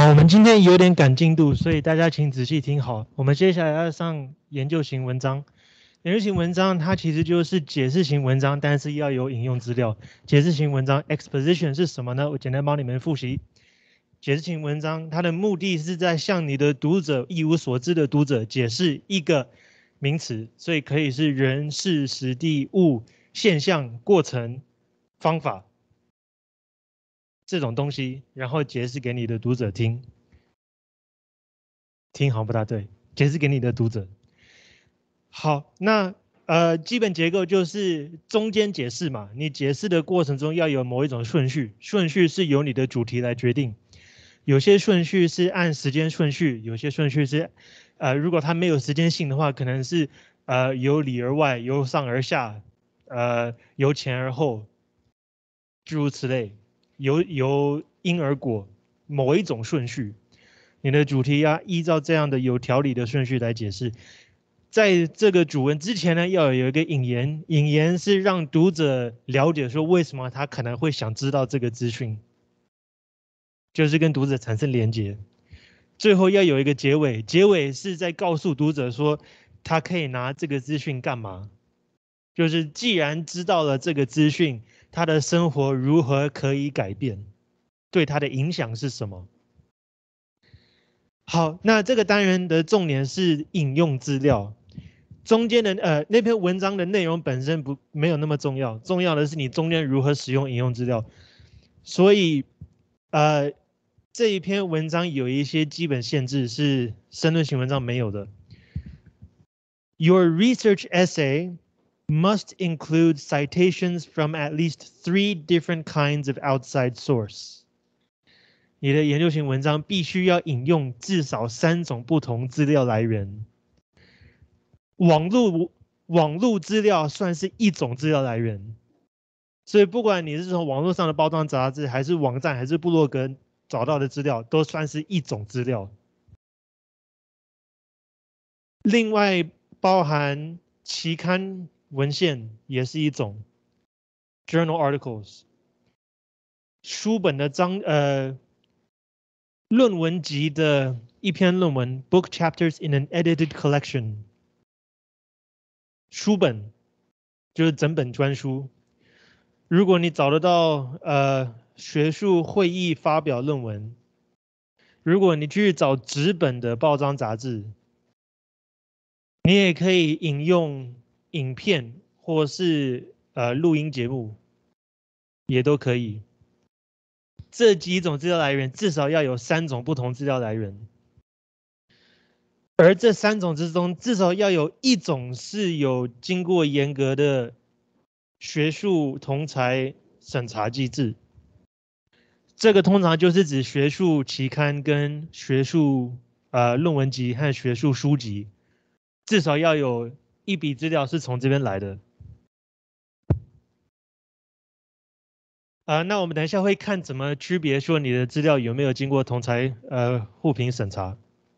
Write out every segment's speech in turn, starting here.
好，我们今天有点赶进度，所以大家请仔细听好。我们接下来要上研究型文章。研究型文章它其实就是解释型文章，但是要有引用资料。解释型文章 exposition 是什么呢？我简单帮你们复习。解释型文章它的目的是在向你的读者一无所知的读者解释一个名词，所以可以是人、事、时、地、物、现象、过程、方法。这种东西，然后解释给你的读者听。听好像不大对，解释给你的读者。好，那基本结构就是中间解释嘛，你解释的过程中要有某一种顺序，顺序是由你的主题来决定。有些顺序是按时间顺序，有些顺序是如果它没有时间性的话，可能是由里而外，由上而下，由前而后，诸如此类。由因而果，某一种顺序，你的主题要依照这样的有条理的顺序来解释。在这个主文之前呢，要有一个引言，引言是让读者了解说为什么他可能会想知道这个资讯，就是跟读者产生连结。最后要有一个结尾，结尾是在告诉读者说他可以拿这个资讯干嘛，就是既然知道了这个资讯，他的生活如何可以改变，对他的影响是什么。好，那这个单元的重点是引用资料，中间的那篇文章的内容本身没有那么重要，重要的是你中间如何使用引用资料。所以这一篇文章有一些基本限制是申论型文章没有的。Your research essay must include citations from at least 3 different kinds of outside source. 你的研究型文章必须要引用至少3种不同资料来源。网络资料算是一种资料来源，所以不管你是从网络上的包装杂志，还是网站，还是部落格找到的资料，都算是一种资料。另外包含期刊文献也是一种 journal articles， 书本的论文集的一篇论文 book chapters in an edited collection， 书本就是整本专书。如果你找得到学术会议发表论文，如果你去找纸本的报章杂志，你也可以引用影片或是录音节目，也都可以。这几种资料来源至少要有3种不同资料来源，而这3种之中，至少要有1种是有经过严格的学术同侪审查机制。这个通常就是指学术期刊跟学术论文集和学术书籍，至少要有一笔资料是从这边来的。那我们等一下会看怎么区别说你的资料有没有经过同侪互评审查。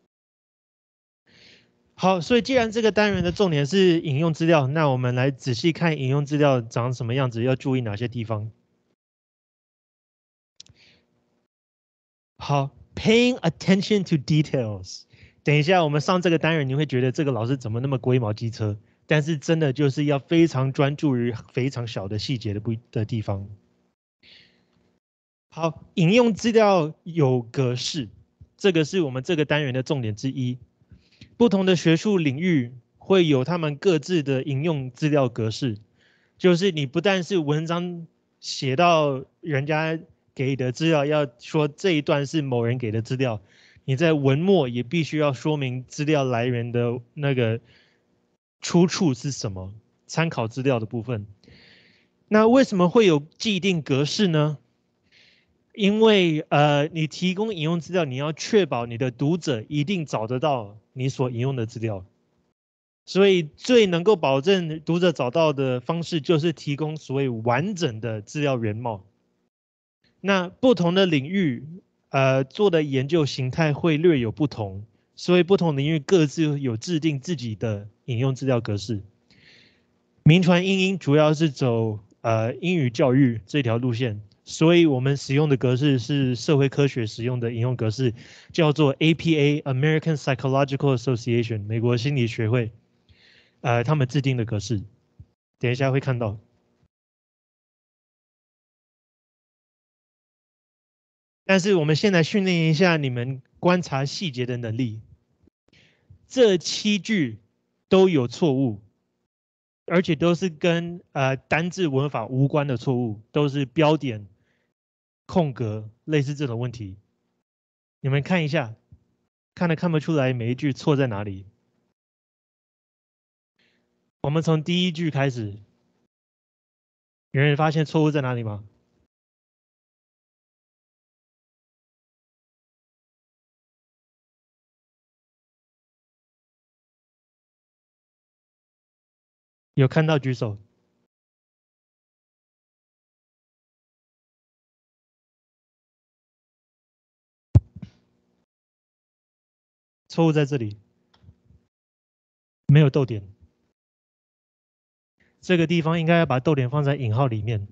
好，所以既然这个单元的重点是引用资料，那我们来仔细看引用资料长什么样子，要注意哪些地方。好 ，paying attention to details。等一下我们上这个单元，你会觉得这个老师怎么那么龟毛机车？但是真的就是要非常专注于非常小的细节的地方。好，引用资料有格式，这个是我们这个单元的重点之一。不同的学术领域会有他们各自的引用资料格式，就是你不但是文章写到人家给的资料，要说这一段是某人给的资料，你在文末也必须要说明资料来源的那个出处是什么，参考资料的部分。那为什么会有既定格式呢？因为你提供引用资料，你要确保你的读者一定找得到你所引用的资料，所以最能够保证读者找到的方式就是提供所谓完整的资料原貌。那不同的领域做的研究形态会略有不同，所以不同领域各自有制定自己的引用资料格式。铭传英英主要是走英语教育这条路线。 所以我们使用的格式是社会科学使用的引用格式，叫做 APA American Psychological Association 美国心理学会，他们制定的格式，等一下会看到。但是我们现在训练一下你们观察细节的能力。这7句都有错误，而且都是跟单字文法无关的错误，都是标点、空格，类似这种问题。你们看一下，看不出来每一句错在哪里？我们从第1句开始，有人发现错误在哪里吗？有看到举手。错误在这里，没有逗点。这个地方应该要把逗点放在引号里面。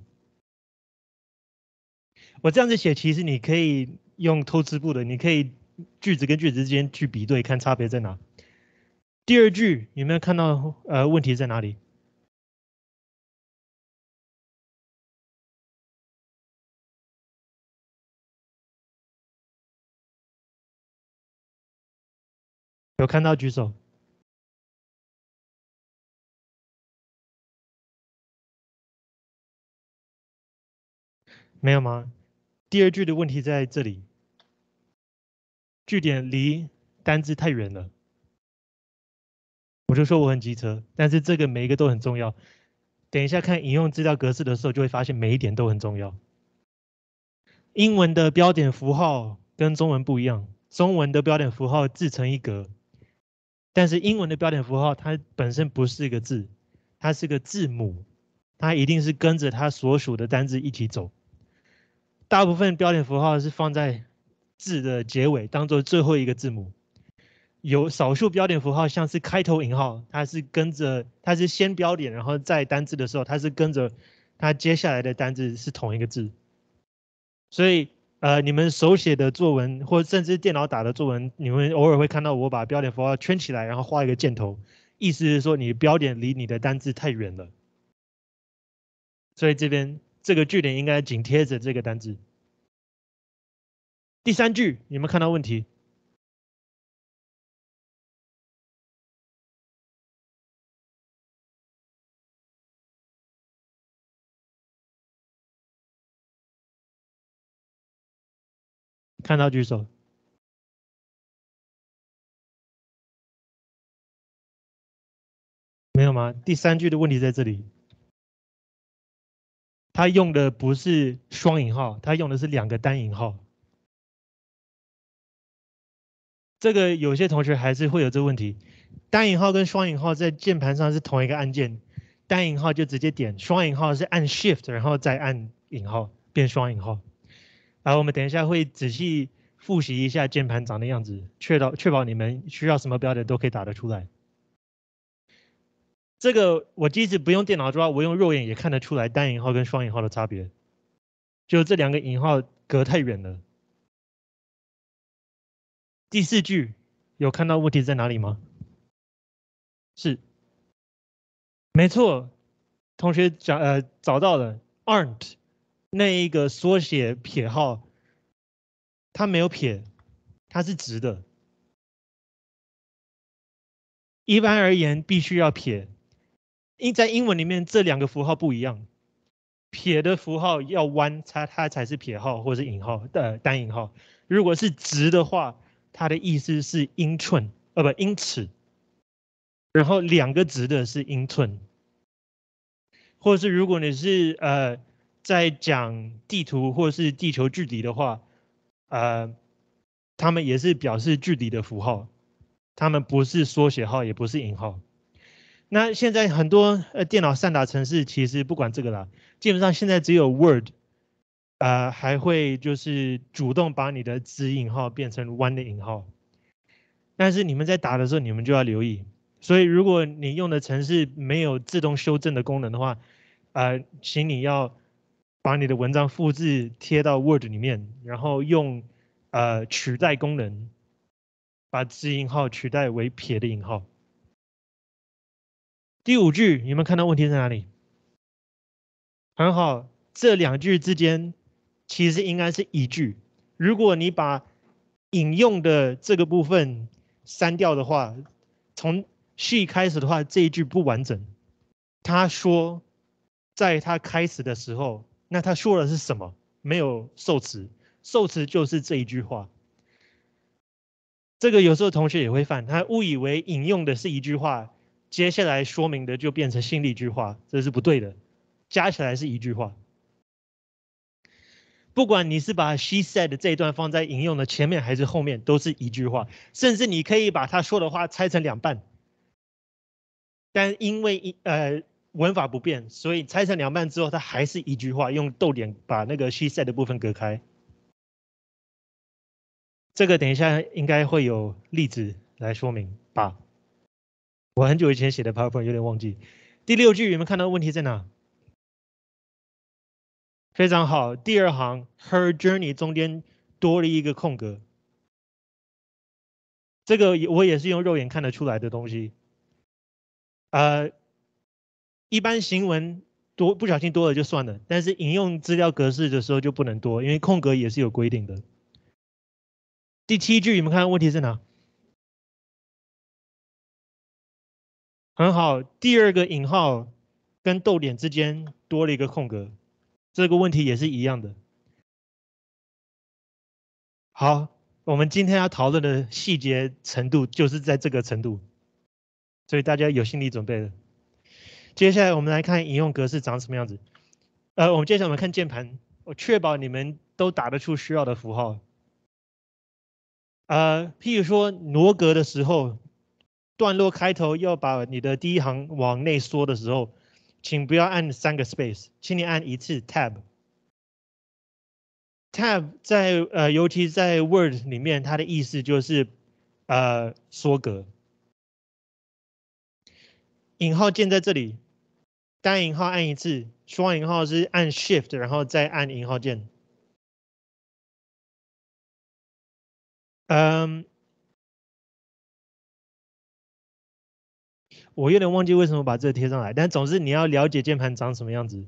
我这样子写，其实你可以用偷吃步的，你可以句子跟句子之间去比对，看差别在哪。第2句有没有看到问题在哪里？有看到举手。没有吗？第2句的问题在这里，句点离单字太远了。我就说我很机车，但是这个每一个都很重要。等一下看引用资料格式的时候，就会发现每一点都很重要。英文的标点符号跟中文不一样，中文的标点符号自成一格，但是英文的标点符号它本身不是一个字，它是个字母，它一定是跟着它所属的单字一起走。大部分标点符号是放在字的结尾，当做最后一个字母。有少数标点符号，像是开头引号，它是先标点，然后再单字的时候，它是跟着它接下来的单字是同一个字。所以你们手写的作文，或甚至电脑打的作文，你们偶尔会看到我把标点符号圈起来，然后画一个箭头，意思是说你标点离你的单字太远了。所以这边这个句点应该紧贴着这个单字。第3句，有没有看到问题？看到举手。没有吗？第3句的问题在这里，它用的不是双引号，它用的是2个单引号。这个有些同学还是会有这个问题，单引号跟双引号在键盘上是同一个按键，单引号就直接点，双引号是按 Shift 然后再按引号变双引号。然后我们等一下会仔细复习一下键盘长的样子，确保你们需要什么标点都可以打得出来。这个我即使不用电脑抓，我用肉眼也看得出来单引号跟双引号的差别，就这2个引号隔太远了。第4句有看到问题在哪里吗？是，没错，同学找到了 aren't 那一个缩写撇号，它没有撇，它是直的。一般而言必须要撇，在英文里面这2个符号不一样，撇的符号要弯，它才是撇号或是引号的单引号。如果是直的话，它的意思是英寸，不英尺。然后2个直的是英寸，或者是如果你是在讲地图或是地球距离的话，他们也是表示距离的符号，他们不是缩写号，也不是引号。那现在很多电脑善打程式其实不管这个啦，基本上现在只有 Word，还会就是主动把你的子引号变成弯的引号。但是你们在打的时候，你们就要留意。所以如果你用的程式没有自动修正的功能的话，请你要把你的文章复制贴到 Word 里面，然后用取代功能，把子引号取代为撇的引号。第5句，你们看到问题在哪里？很好，这2句之间其实应该是一句。如果你把引用的这个部分删掉的话，从 she 开始的话，这一句不完整。他说，在他开始的时候，那他说的是什么？没有受词，受词就是这一句话。这个有时候同学也会犯，他误以为引用的是一句话，接下来说明的就变成新的一句话，这是不对的。加起来是一句话。不管你是把 she said 这一段放在引用的前面还是后面，都是一句话。甚至你可以把他说的话拆成2半，但因为文法不变，所以拆成2半之后，它还是一句话，用逗点把那个 she said 的部分隔开。这个等一下应该会有例子来说明吧。我很久以前写的 PowerPoint 有点忘记。第6句，你们看到问题在哪？非常好，第2行 her journey 中间多了一个空格，这个我也是用肉眼看得出来的东西。一般行文不小心多了就算了，但是引用资料格式的时候就不能多，因为空格也是有规定的。第7句，你们看问题在哪？很好，第2个引号跟逗点之间多了一个空格，这个问题也是一样的。好，我们今天要讨论的细节程度就是在这个程度，所以大家有心理准备了。接下来我们来看引用格式长什么样子。我们接下来看键盘，我确保你们都打得出需要的符号。譬如说挪格的时候，段落开头要把你的第一行往内缩的时候，请不要按3个 space， 请你按一次 tab。tab 在尤其在 Word 里面，它的意思就是缩格。引号键在这里，单引号按一次，双引号是按 Shift 然后再按引号键。我有点忘记为什么把这个贴上来，但总之你要了解键盘长什么样子。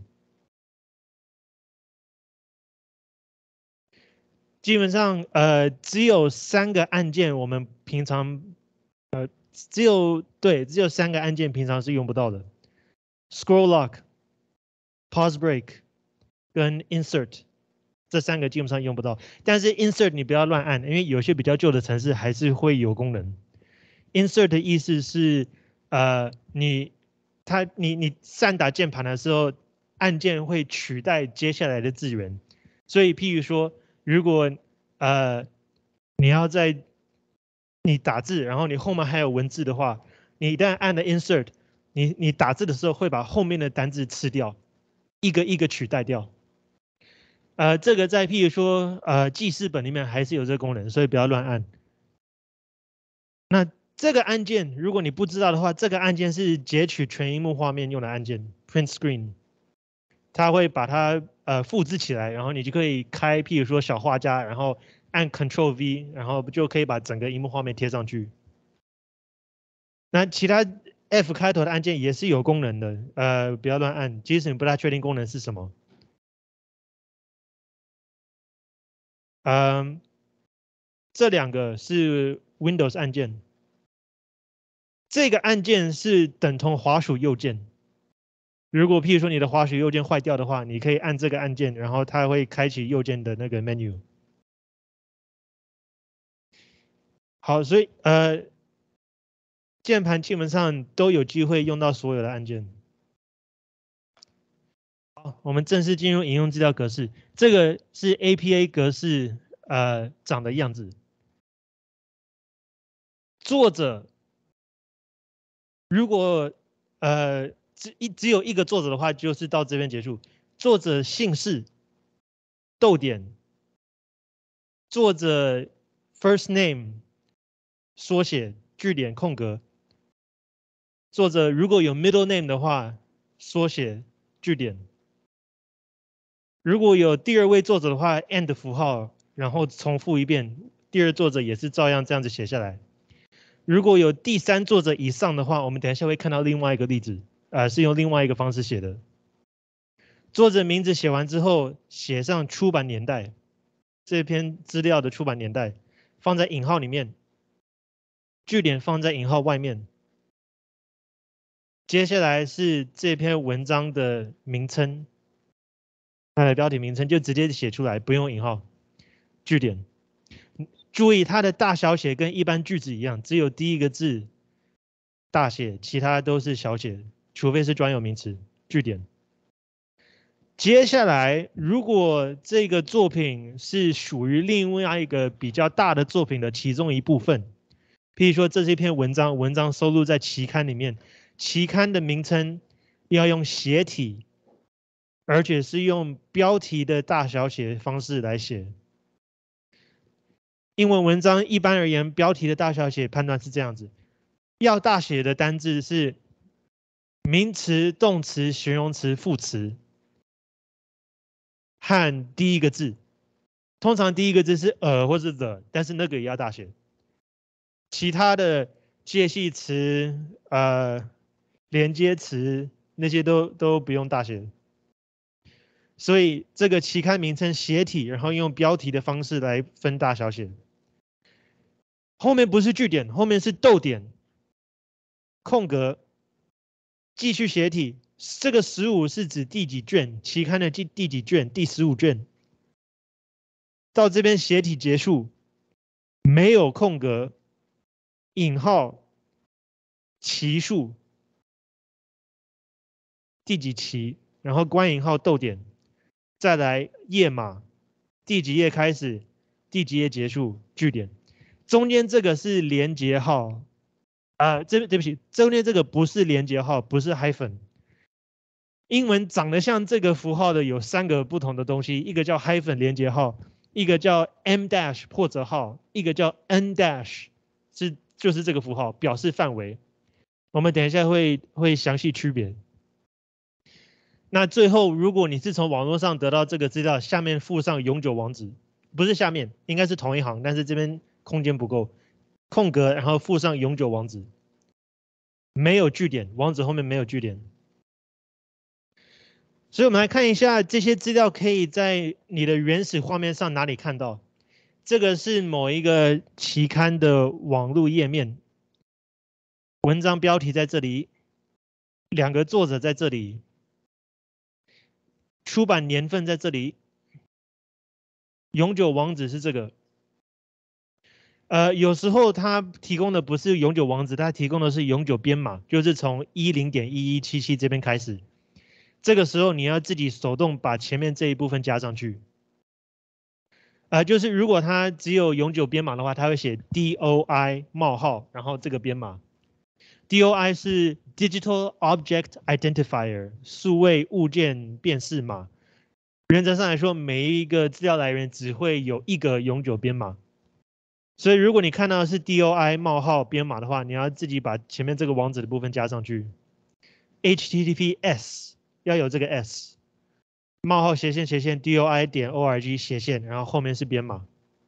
基本上只有3个按键，我们平常只有3个按键平常是用不到的 ：Scroll Lock、Pause Break 跟 Insert。这3个基本上用不到，但是 Insert 你不要乱按，因为有些比较旧的程式还是会有功能。Insert 的意思是你散打键盘的时候，按键会取代接下来的字元，所以譬如说，如果你要在你打字，然后你后面还有文字的话，你一旦按了 Insert， 你打字的时候会把后面的单字吃掉，一个一个取代掉。这个在譬如说记事本里面还是有这个功能，所以不要乱按。那这个按键，如果你不知道的话，这个按键是截取全萤幕画面用的按键 ，Print Screen。它会把它复制起来，然后你就可以开，譬如说小画家，然后按 Ctrl V， 然后就可以把整个萤幕画面贴上去。那其他 F 开头的按键也是有功能的，不要乱按，即使你不太确定功能是什么。这2个是 Windows 按键，这个按键是等同滑鼠右键。如果譬如说你的滑鼠右键坏掉的话，你可以按这个按键，然后它会开启右键的那个 menu。好，所以键盘基本上都有机会用到所有的按键。好，我们正式进入引用资料格式，这个是 APA 格式长的样子。作者如果只有一个作者的话，就是到这边结束。作者姓氏逗点，作者 first name 缩写句点空格。作者如果有 middle name 的话，缩写句点。 如果有第二位作者的话 ，and 符号，然后重复一遍，第二作者也是照样这样子写下来。如果有第三作者以上的话，我们等一下会看到另外一个例子，是用另外一个方式写的。作者名字写完之后，写上出版年代，这篇资料的出版年代，放在引号里面，句点放在引号外面。接下来是这篇文章的名称，它的标题名称就直接写出来，不用引号，句点。注意它的大小写跟一般句子一样，只有第一个字大写，其他都是小写，除非是专有名词。句点。接下来，如果这个作品是属于另外一个比较大的作品的其中一部分，譬如说这是一篇文章，文章收录在期刊里面，期刊的名称要用斜体，而且是用标题的大小写方式来写。英文文章一般而言，标题的大小写判断是这样子：要大写的单字是名词、动词、形容词、副词和第一个字。通常第一个字是或是 the， 但是那个也要大写。其他的介系词、连接词那些都不用大写。所以这个期刊名称斜体，然后用标题的方式来分大小写。后面不是句点，后面是逗点、空格，继续斜体。这个15是指第几卷，期刊的第几卷，第15卷。到这边斜体结束，没有空格，引号，期数，第几期，然后关引号逗点，再来页码，第几页开始，第几页结束，句点。中间这个是连结号，对不起，中间这个不是连结号，不是 hyphen。英文长得像这个符号的有3个不同的东西，一个叫 hyphen 连结号，一个叫 m dash 破折号，一个叫 n dash， 就是这个符号表示范围。我们等一下会详细区别。那最后，如果你是从网络上得到这个资料，下面附上永久网址，不是下面，应该是同一行，但是这边空间不够，空格，然后附上永久网址，没有句点，网址后面没有句点。所以我们来看一下这些资料可以在你的原始画面上哪里看到。这个是某一个期刊的网络页面，文章标题在这里，2个作者在这里，出版年份在这里，永久网址是这个。有时候它提供的不是永久网址，它提供的是永久编码，就是从10.1177这边开始。这个时候你要自己手动把前面这一部分加上去。就是如果它只有永久编码的话，它会写 DOI 冒号，然后这个编码。DOI 是 Digital Object Identifier 数位物件辨识码。原则上来说，每一个资料来源只会有一个永久编码。所以如果你看到的是 DOI 冒号编码的话，你要自己把前面这个网址的部分加上去。HTTPS 要有这个 S。冒号斜线斜线 DOI.org 斜线，然后后面是编码。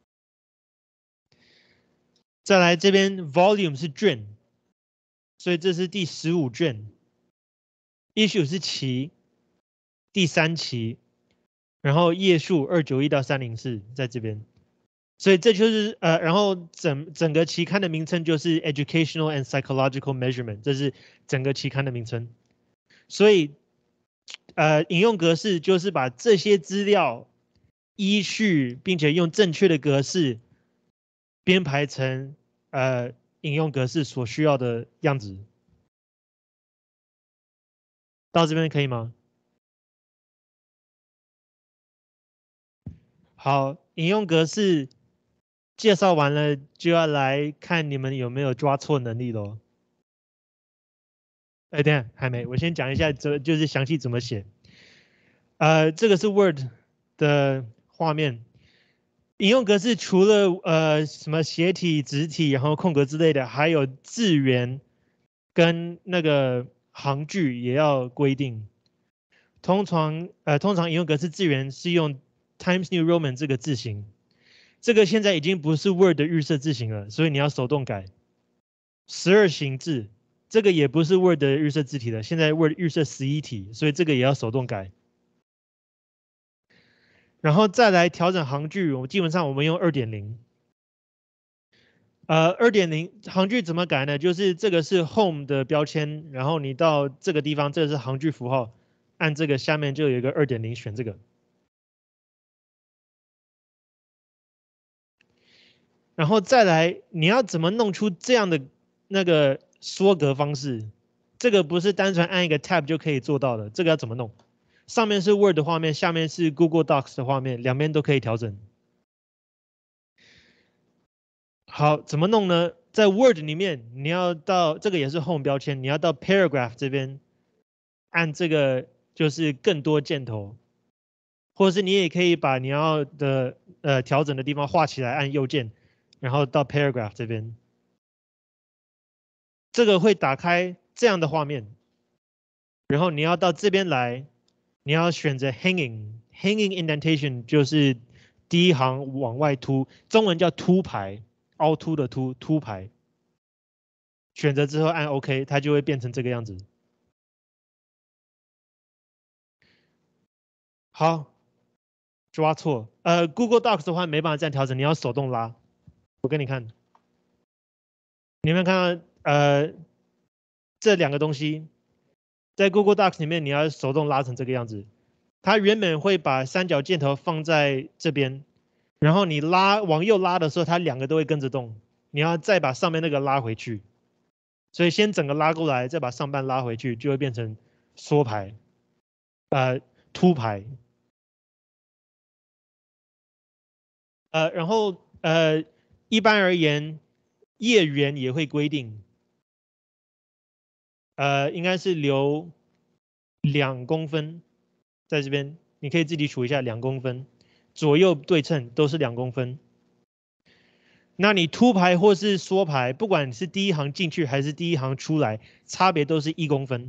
再来这边 volume 是卷，所以这是第15卷。issue 是期，第3期，然后页数291到304在这边。所以这就是然后整个期刊的名称就是 Educational and Psychological Measurement， 这是整个期刊的名称。所以引用格式就是把这些资料依序，并且用正确的格式编排成引用格式所需要的样子。到这边可以吗？好，引用格式介绍完了，就要来看你们有没有抓错能力咯。等下还没，我先讲一下就是详细怎么写。这个是 Word 的画面。引用格式除了什么斜体、直体，然后空格之类的，还有字源跟那个行距也要规定。 通常引用格式字元是用 Times New Roman 这个字型，这个现在已经不是 Word 的预设字型了，所以你要手动改。12行字，这个也不是 Word 的预设字体了，现在 Word 预设11体，所以这个也要手动改。然后再来调整行距，基本上我们用2.0。2.0行距怎么改呢？就是这个是 Home 的标签，然后你到这个地方，这个是行距符号，按这个下面就有一个2.0，选这个。然后再来，你要怎么弄出这样的那个缩格方式？这个不是单纯按一个 Tab 就可以做到的，这个要怎么弄？上面是 Word 的画面，下面是 Google Docs 的画面，两边都可以调整。好，怎么弄呢？在 Word 里面，你要到这个也是 Home 标签，你要到 Paragraph 这边，按这个就是更多箭头，或者是你也可以把你要的调整的地方画起来，按右键，然后到 Paragraph 这边，这个会打开这样的画面，然后你要到这边来，你要选择 Hanging Indentation，就是第一行往外凸，中文叫凸排，凹凸的凸，凸排。选择之后按 OK，它就会变成这个样子。好，抓错。Google Docs 的话没办法这样调整，你要手动拉。我给你看，你有没有看到这两个东西在 Google Docs 里面你要手动拉成这个样子。它原本会把三角箭头放在这边，然后你拉往右拉的时候，它两个都会跟着动。你要再把上面那个拉回去，所以先整个拉过来，再把上半拉回去，就会变成缩排，凸排。然后一般而言，页缘也会规定，应该是留2公分，在这边你可以自己数一下2公分，左右对称都是2公分。那你凸排或是缩排，不管是第一行进去还是第一行出来，差别都是1公分，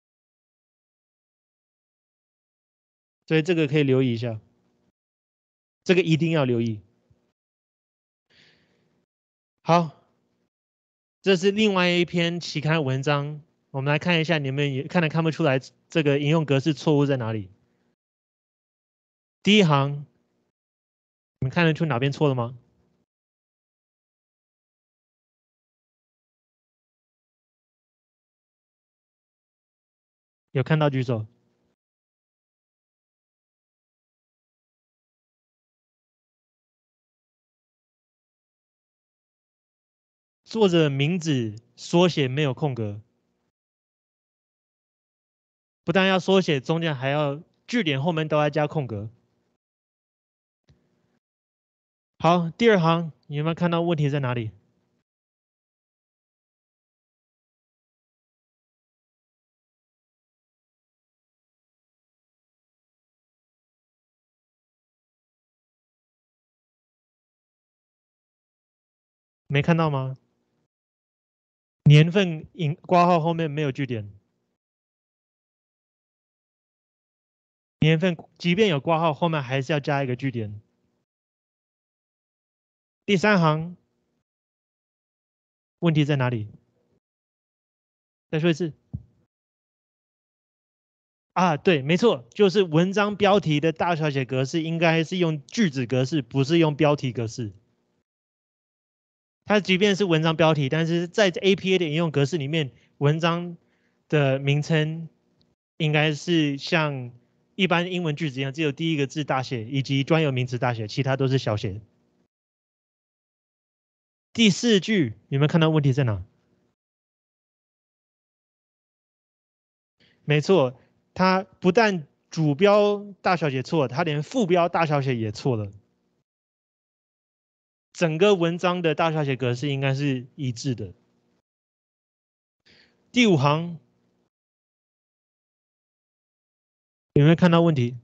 所以这个可以留意一下，这个一定要留意。好，这是另外一篇期刊文章，我们来看一下，你们也看不出来这个引用格式错误在哪里？第一行，你们看得出哪边错了吗？有看到举手。作者名字缩写没有空格，不但要缩写，中间还要句点后面都要加空格。好，第二行，你有没有看到问题在哪里？没看到吗？年份挂号后面没有句点，年份即便有挂号，后面还是要加一个句点。第三行，问题在哪里？再说一次。啊，对，没错，就是文章标题的大小写格式应该是用句子格式，不是用标题格式。它即便是文章标题，但是在 APA 的引用格式里面，文章的名称应该是像一般英文句子一样，只有第一个字大写以及专有名词大写，其他都是小写。第四句有没有看到问题在哪？没错，它不但主标大小写错，它连副标大小写也错了。整个文章的大小写格式应该是一致的。第五行有没有看到问题？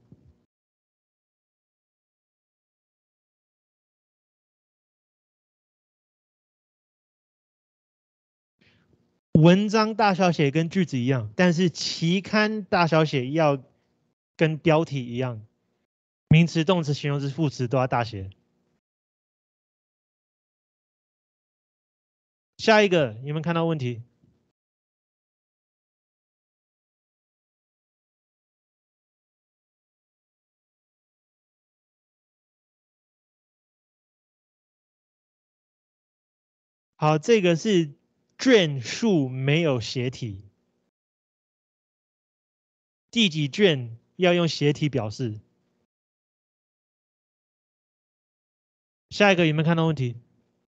文章大小写跟句子一样，但是期刊大小写要跟标题一样，名词、动词、形容词、副词都要大写。下一个，有没有看到问题？好，这个是卷数没有斜体，第几卷要用斜体表示？下一个有没有看到问题？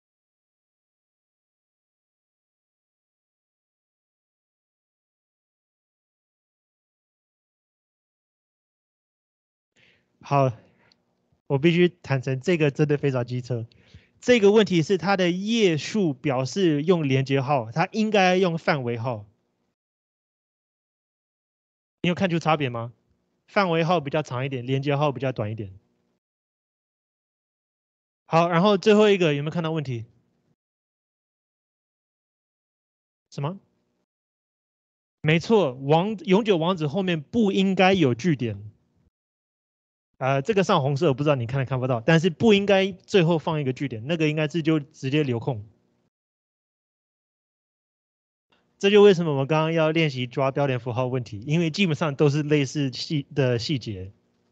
好，我必须坦诚，这个真的非常机车。这个问题是它的页数表示用连接号，它应该用范围号。你有看出差别吗？范围号比较长一点，连接号比较短一点。好，然后最后一个有没有看到问题？什么？没错，永久网址后面不应该有句点。这个上红色，我不知道你看不到，但是不应该最后放一个句点，那个应该是就直接留空。这就为什么我们刚刚要练习抓标点符号问题，因为基本上都是类似细节。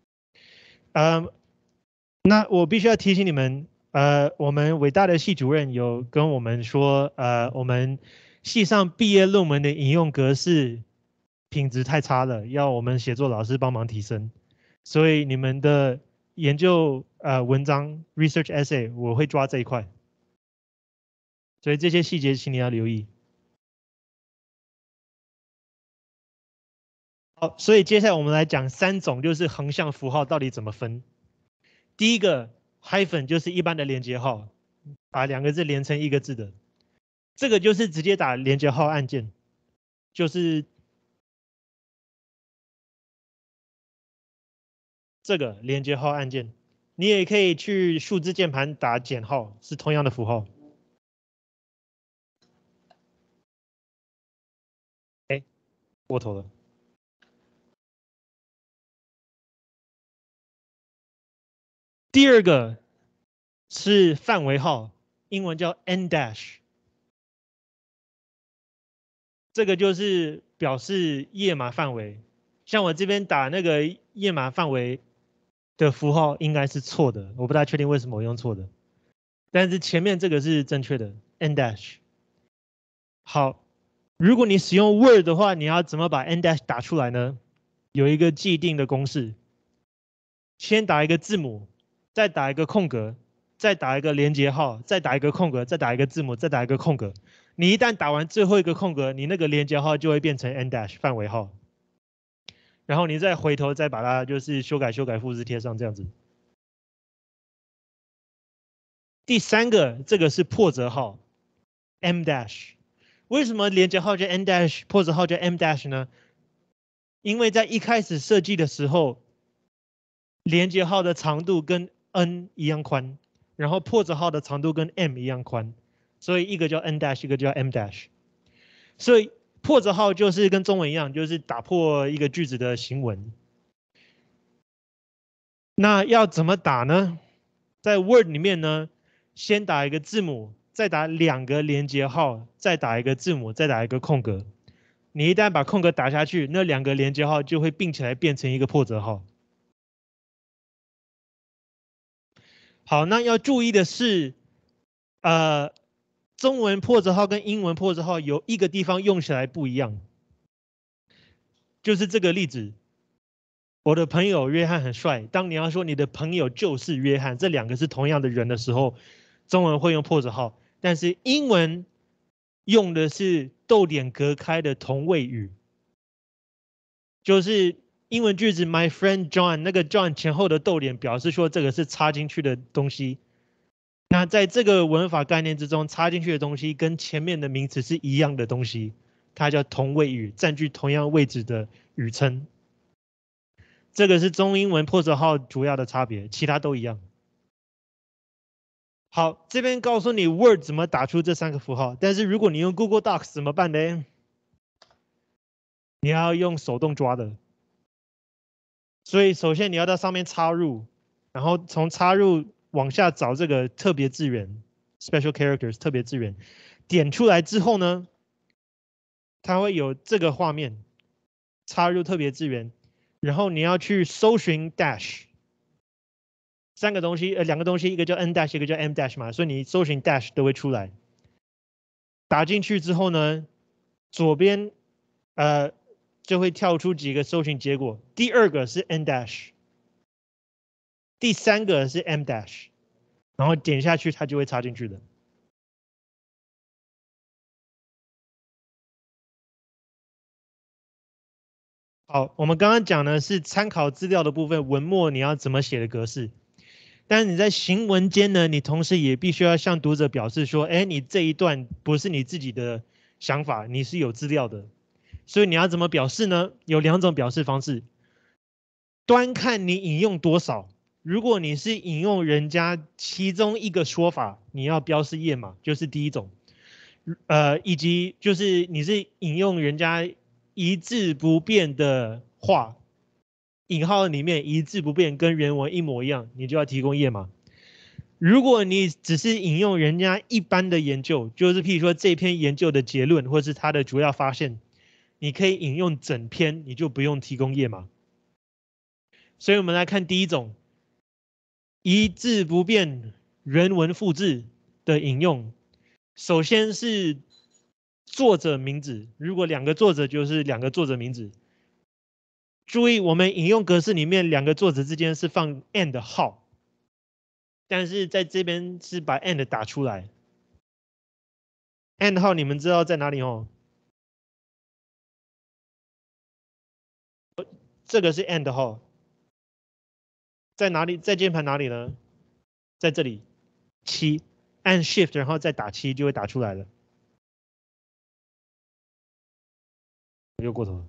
那我必须要提醒你们，我们伟大的系主任有跟我们说，我们系上毕业论文的引用格式品质太差了，要我们写作老师帮忙提升。所以你们的研究文章 research essay 我会抓这一块，所以这些细节请你要留意。好，所以接下来我们来讲3种，就是横向符号到底怎么分。第一个 hyphen 就是一般的连接号，把2个字连成1个字的，这个就是直接打连接号按键，就是这个连接号按键。你也可以去数字键盘打减号，是同样的符号。哎，过头了。第二个是范围号，英文叫 n dash， 这个就是表示页码范围。像我这边打那个页码范围的符号应该是错的，我不太确定为什么我用错的，但是前面这个是正确的 n dash。好，如果你使用 Word 的话，你要怎么把 n dash 打出来呢？有一个既定的公式，先打一个字母，再打一个空格，再打一个连接号，再打一个空格，再打一个字母，再打一个空格。你一旦打完最后一个空格，你那个连接号就会变成 n dash 范围号，然后你再回头再把它就是修改、复制贴上这样子。第3个，这个是破折号 m dash。为什么连接号叫 n dash， 破折号叫 m dash 呢？因为在一开始设计的时候，连接号的长度跟 n 一样宽，然后破折号的长度跟 m 一样宽，所以一个叫 n dash， 一个叫 m dash。所以破折号就是跟中文一样，就是打破一个句子的行文。那要怎么打呢？在 Word 里面呢，先打一个字母，再打2个连接号，再打一个字母，再打一个空格。你一旦把空格打下去，那2个连接号就会并起来变成一个破折号。好，那要注意的是，中文破折号跟英文破折号有一个地方用起来不一样，就是这个例子。我的朋友约翰很帅。当你要说你的朋友就是约翰，这2个是同样的人的时候，中文会用破折号，但是英文用的是逗点隔开的同位语，就是英文句子 My friend John， 那个 John 前后的逗点表示说这个是插进去的东西。那在这个文法概念之中，插进去的东西跟前面的名词是一样的东西，它叫同位语，占据同样位置的语称。这个是中英文破折号主要的差别，其他都一样。好，这边告诉你 Word 怎么打出这3个符号，但是如果你用 Google Docs 怎么办呢？你要用手动抓的。 所以首先你要到上面插入，然后从插入往下找这个特别字元 （special characters） 特别字元，点出来之后呢，它会有这个画面，插入特别字元，然后你要去搜寻 dash。三个东西，两个东西，一个叫 n dash，一个叫 m dash 嘛，所以你搜寻 dash 都会出来。打进去之后呢，左边就会跳出几个搜寻结果，第二个是 n dash，第三个是 m dash，然后点下去它就会插进去的。好，我们刚刚讲的是参考资料的部分，文末你要怎么写的格式。但是你在行文间呢，你同时也必须要向读者表示说，哎，你这一段不是你自己的想法，你是有资料的。所以你要怎么表示呢？有两种表示方式。端看你引用多少。如果你是引用人家其中一个说法，你要标示页码，就是第一种。以及就是你是引用人家一字不变的话，引号里面一字不变跟原文一模一样，你就要提供页码。如果你只是引用人家一般的研究，就是譬如说这篇研究的结论或是它的主要发现，你可以引用整篇，你就不用提供页码。所以我们来看第一种，一字不变原文复制的引用。首先是作者名字，如果两个作者就是两个作者名字。注意，我们引用格式里面两个作者之间是放 and 号，但是在这边是把 and 打出来。and 号你们知道在哪里哦？这个是 and 号，在哪里？在键盘哪里呢？在这里7，按 Shift 然后再打7就会打出来了。又过头了。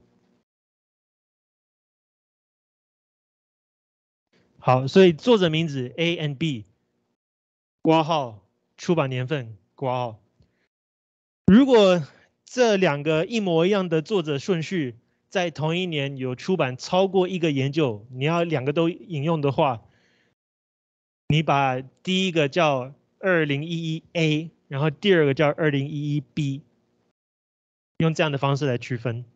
好，所以作者名字 A and B， 括号出版年份括号。如果这两个一模一样的作者顺序在同一年有出版超过一个研究，你要两个都引用的话，你把第一个叫2011A，然后第二个叫2011B，用这样的方式来区分。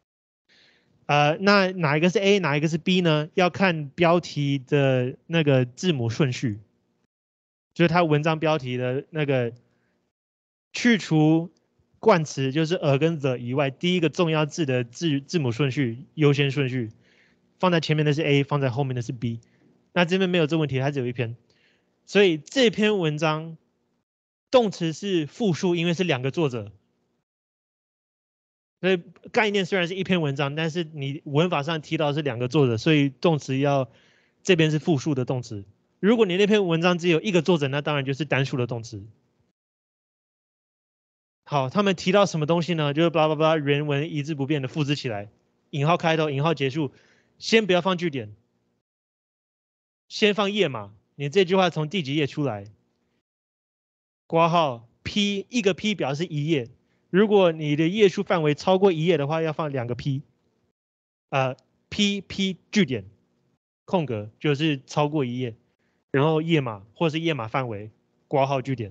那哪一个是 A， 哪一个是 B 呢？要看标题的那个字母顺序，就是它文章标题的那个去除冠词，就是 a 跟 the 以外，第一个重要字的字母顺序优先顺序，放在前面的是 A， 放在后面的是 B。那这边没有这问题，它只有一篇，所以这篇文章动词是复数，因为是两个作者。所以概念虽然是一篇文章，但是你文法上提到的是两个作者，所以动词要这边是复数的动词。如果你那篇文章只有一个作者，那当然就是单数的动词。好，他们提到什么东西呢？就是巴拉巴拉原文一字不变的复制起来，引号开头，引号结束，先不要放句点，先放页码。你这句话从第几页出来？括号 P， 一个 P 表示一页。如果你的页数范围超过一页的话，要放两个 P。P 句点空格就是超过一页，然后页码或是页码范围括号句点。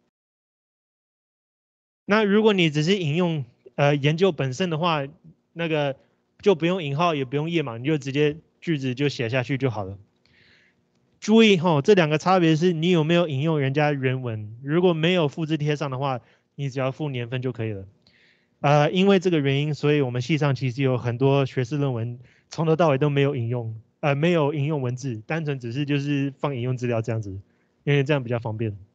那如果你只是引用研究本身的话，那个就不用引号也不用页码，你就直接句子就写下去就好了。注意哈，这两个差别是你有没有引用人家原文，如果没有复制贴上的话，你只要附年份就可以了。因为这个原因，所以我们系上其实有很多学士论文从头到尾都没有引用，没有引用文字，单纯只是就是放引用资料这样子，因为这样比较方便。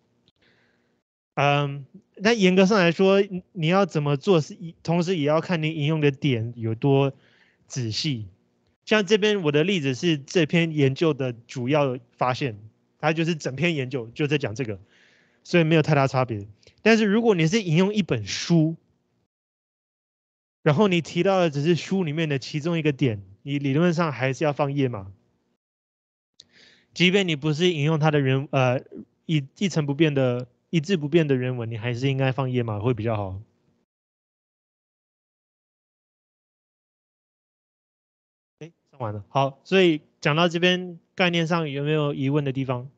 但严格上来说，你要怎么做是同时也要看你引用的点有多仔细。像这边我的例子是这篇研究的主要发现，它就是整篇研究就在讲这个，所以没有太大差别。但是如果你是引用一本书，然后你提到的只是书里面的其中一个点，你理论上还是要放页码。即便你不是引用它的一成不变的一字不变的原文，你还是应该放页码会比较好。哎，上完了。好，所以讲到这边概念上有没有疑问的地方？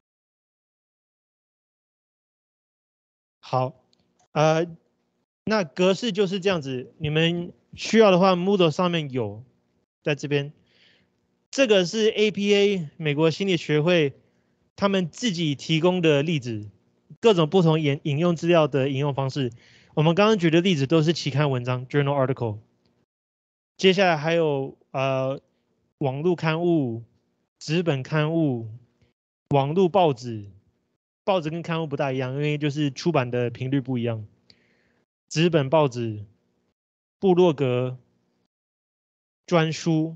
好，那格式就是这样子，你们需要的话，Moodle 上面有，在这边。这个是 APA 美国心理学会他们自己提供的例子，各种不同引用资料的引用方式。我们刚刚举的例子都是期刊文章 （journal article），接下来还有网络刊物、纸本刊物、网络报纸。报纸跟刊物不大一样，因为就是出版的频率不一样。纸本报纸、部落格、专书，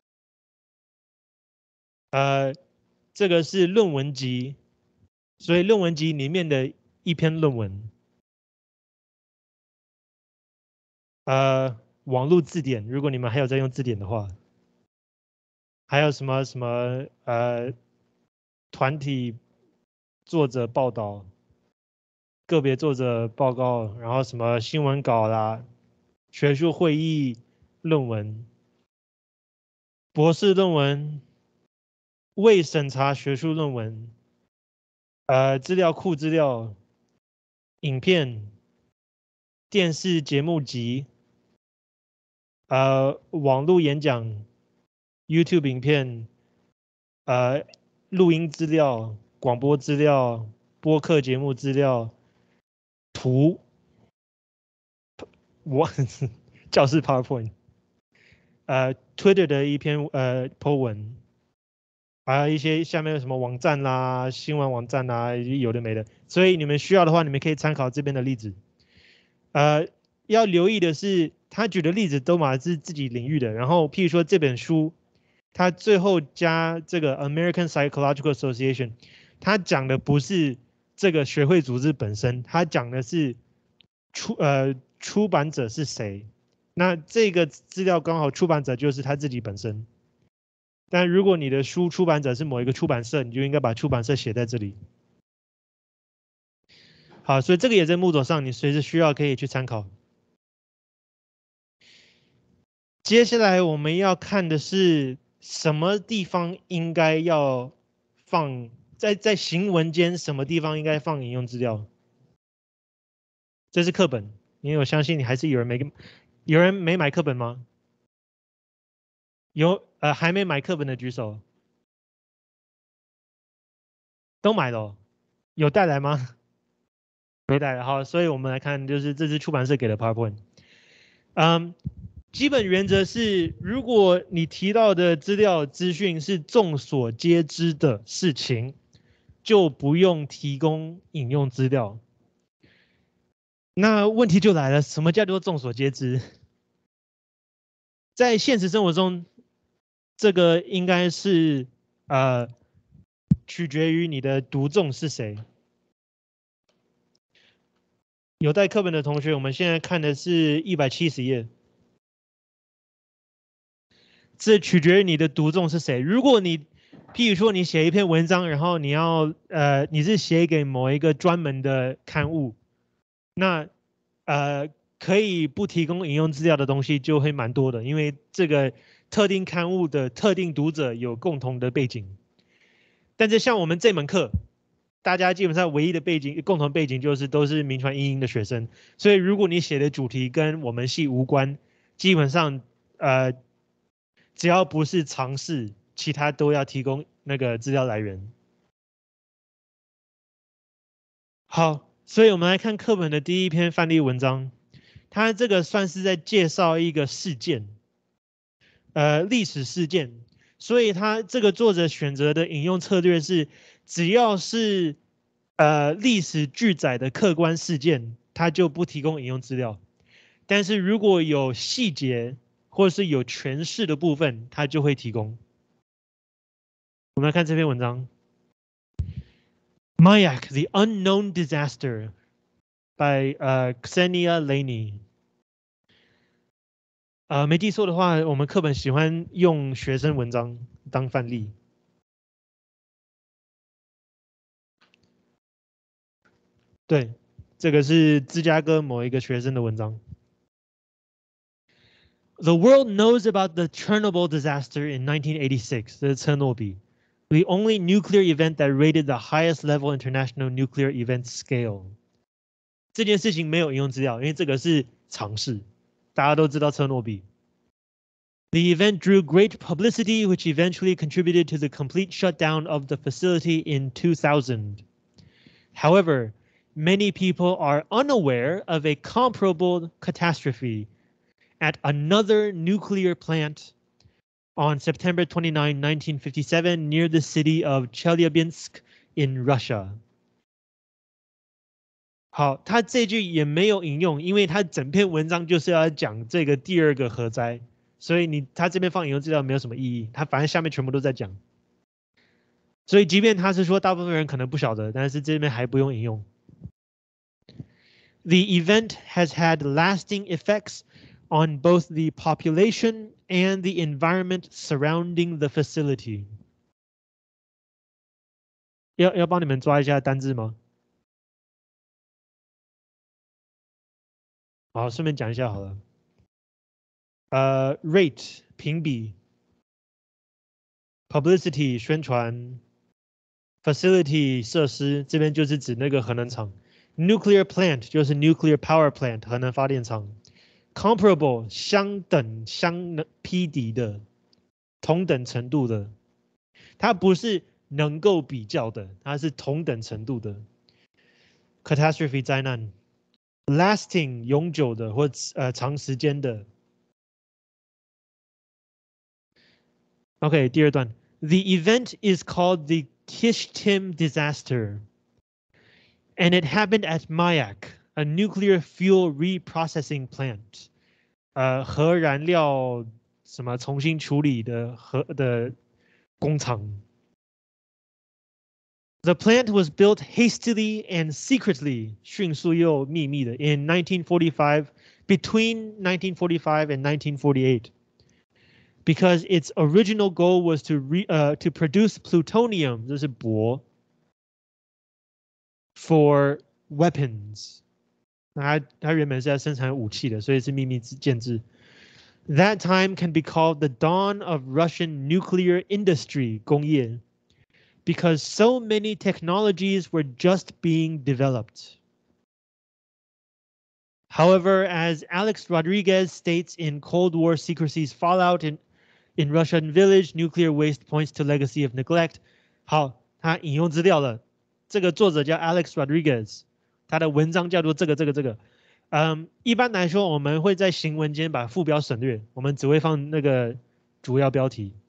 这个是论文集，所以论文集里面的一篇论文，网络字典，如果你们还有在用字典的话，还有什么团体作者报道、个别作者报告，然后什么新闻稿啦、学术会议论文、博士论文、未审查学术论文，资料库资料、影片、电视节目集，网络演讲、YouTube 影片，录音资料、广播资料、播客节目资料、图，我教室 PowerPoint，Twitter 的一篇po 文，还有一些下面有什么网站啦、新闻网站啦，有的没的。所以你们需要的话，你们可以参考这边的例子。要留意的是，他举的例子都嘛是自己领域的。然后，譬如说这本书，他最后加这个 American Psychological Association，他讲的不是这个学会组织本身，他讲的是出版者是谁。那这个资料刚好出版者就是他自己本身。但如果你的书出版者是某一个出版社，你就应该把出版社写在这里。好，所以这个也在木头上，你随时需要可以去参考。接下来我们要看的是什么地方应该要放，在行文间什么地方应该放引用资料。这是课本，因为我相信你还是有人没买课本吗？还没买课本的举手。都买了哦，有带来吗？没带来。好，所以我们来看，就是这是出版社给的 PowerPoint。基本原则是，如果你提到的资料资讯是众所皆知的事情，就不用提供引用资料。那问题就来了，什么叫做众所皆知？在现实生活中，这个应该是取决于你的读众是谁。有带课本的同学，我们现在看的是170页。这取决于你的读众是谁。如果你，譬如说你写一篇文章，然后你是写给某一个专门的刊物，那可以不提供引用资料的东西就会蛮多的，因为这个特定刊物的特定读者有共同的背景。但是像我们这门课，大家基本上唯一的共同背景就是都是名传英英的学生，所以如果你写的主题跟我们系无关，基本上只要不是尝试，其他都要提供那个资料来源。好，所以我们来看课本的第一篇范例文章，它这个算是在介绍一个事件，历史事件，所以他这个作者选择的引用策略是，只要是历史记载的客观事件，他就不提供引用资料。但是如果有细节或是有诠释的部分，他就会提供。我们来看这篇文章，Mayak: The Unknown Disaster by Ksenia Laney。没记错的话，我们课本喜欢用学生文章当范例。对，这个是芝加哥某一个学生的文章。 The world knows about the Chernobyl disaster in 1986, the Chernobyl, the only nuclear event that rated the highest level international nuclear event scale. 这件事情没有引用资料，因为这个是常识，大家都知道车诺比。The event drew great publicity, which eventually contributed to the complete shutdown of the facility in 2000. However, many people are unaware of a comparable catastrophe at another nuclear plant on September 29, 1957, near the city of Chelyabinsk in Russia. 好，他这句也没有引用，因为他整篇文章就是要讲这个第二个核灾，所以他这边放引用资料没有什么意义，他反正下面全部都在讲。所以即便他是说大部分人可能不晓得，但是这边还不用引用。The event has had lasting effects on both the population and the environment surrounding the facility. 要帮你们抓一下单字吗？好，顺便讲一下好了。rate 评比 ，publicity 宣传 ，facility 设施，这边就是指那个核能厂 ，nuclear plant 就是 nuclear power plant 核能发电厂 ，comparable 相等相匹敌的，同等程度的，它不是能够比较的，它是同等程度的 catastrophe 灾难。lasting 永久的或长时间的。OK， 第二段 ，The event is called the Kishtim disaster, and it happened at Mayak, a nuclear fuel reprocessing plant. 核燃料什么重新处理的工厂。The plant was built hastily and secretly, 迅速又秘密的 in 1945, between 1945 and 1948, because its original goal was to produce plutonium, 这是铂 for weapons. 它原本是在生产武器的，所以是秘密建制。That time can be called the dawn of Russian nuclear industry, 工业。Because so many technologies were just being developed. However, as Alex Rodriguez states in Cold War Secrecy's Fallout in Russian Village, nuclear waste points to legacy of neglect. 好，他引用资料了。这个作者叫 Alex Rodriguez， 他的文章叫做这个。一般来说，我们会在行文间把副标省略，我们只会放那个主要标题。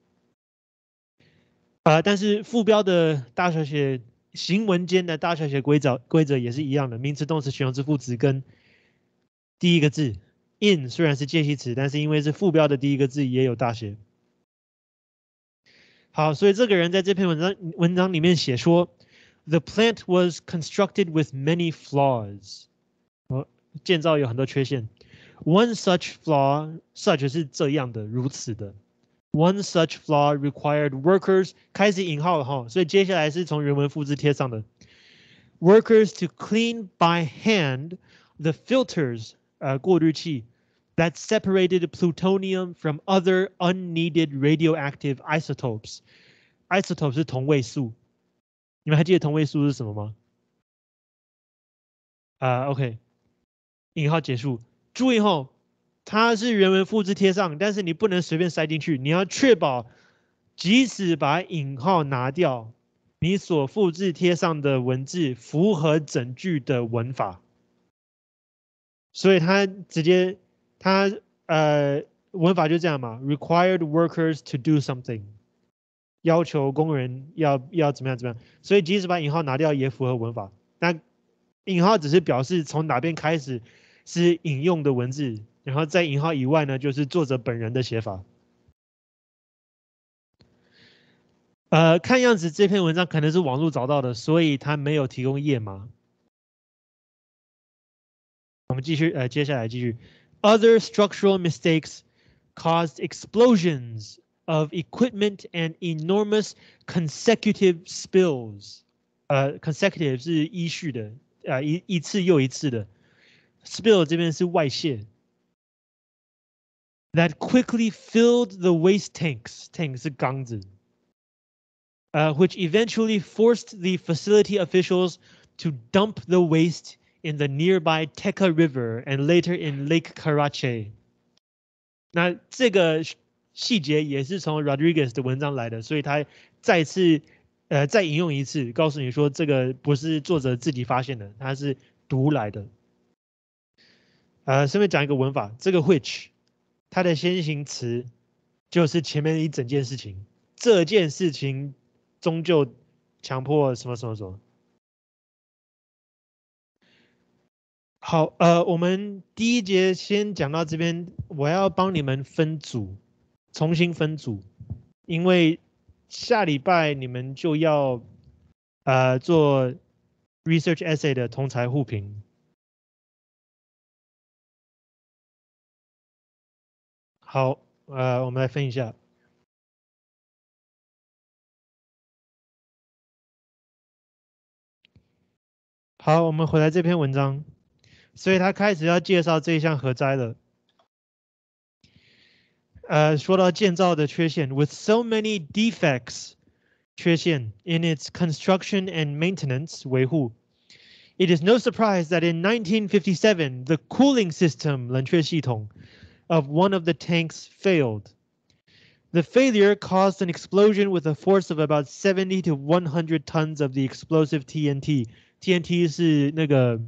但是副标的大小写行文间的大小写规则也是一样的，名词、动词、形容词、副词跟第一个字 in 虽然是介系词，但是因为是副标的第一个字也有大写。好，所以这个人在这篇文章里面写说 ，The plant was constructed with many flaws， 建造有很多缺陷。One such flaw，such 是这样的，如此的。One such flaw required workers 开始引号了哈，所以接下来是从原文复制贴上的。Workers to clean by hand the filters 过滤器 that separated plutonium from other unneeded radioactive isotopes. Isotope 是同位素，你们还记得同位素是什么吗？OK， 引号结束。注意哈。它是原文复制贴上，但是你不能随便塞进去，你要确保，即使把引号拿掉，你所复制贴上的文字符合整句的文法。所以它直接，文法就这样嘛 ，required workers to do something， 要求工人要怎么样，所以即使把引号拿掉也符合文法。那引号只是表示从哪边开始是引用的文字。然后在引号以外呢，就是作者本人的写法。看样子这篇文章可能是网络找到的，所以他没有提供页码。我们继续，接下来继续。Other structural mistakes caused explosions of equipment and enormous consecutive spills. Consecutive 是依序的，一次又一次的。Spill 这边是外泄。 that quickly filled the waste tanks. Tank 是缸子。Which eventually forced the facility officials to dump the waste in the nearby Teka River and later in Lake Karachi. 那这个细节也是从 Rodriguez 的文章来的，所以他再引用一次，告诉你说这个不是作者自己发现的，他是读来的。顺便讲一个文法，这个 which 它的先行词就是前面一整件事情，这件事情终究强迫什么什么什么。好，我们第一节先讲到这边，我要帮你们分组，重新分组，因为下礼拜你们就要做 research essay 的同才互评。好，我们来分一下。好，我们回来这篇文章，所以他开始要介绍这一项核灾了。说到建造的缺陷 ，with so many defects 缺陷 in its construction and maintenance 维护。It is no surprise that in 1957 the cooling system 冷却系统 of one of the tanks failed. The failure caused an explosion with a force of about 70 to 100 tons of the explosive TNT. TNT 是那个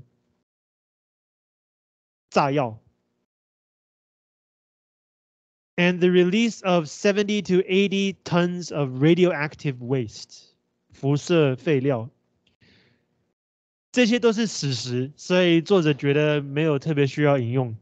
炸药。And the release of 70 to 80 tons of radioactive waste. 辐射废料。这些都是史实，所以作者觉得没有特别需要引用。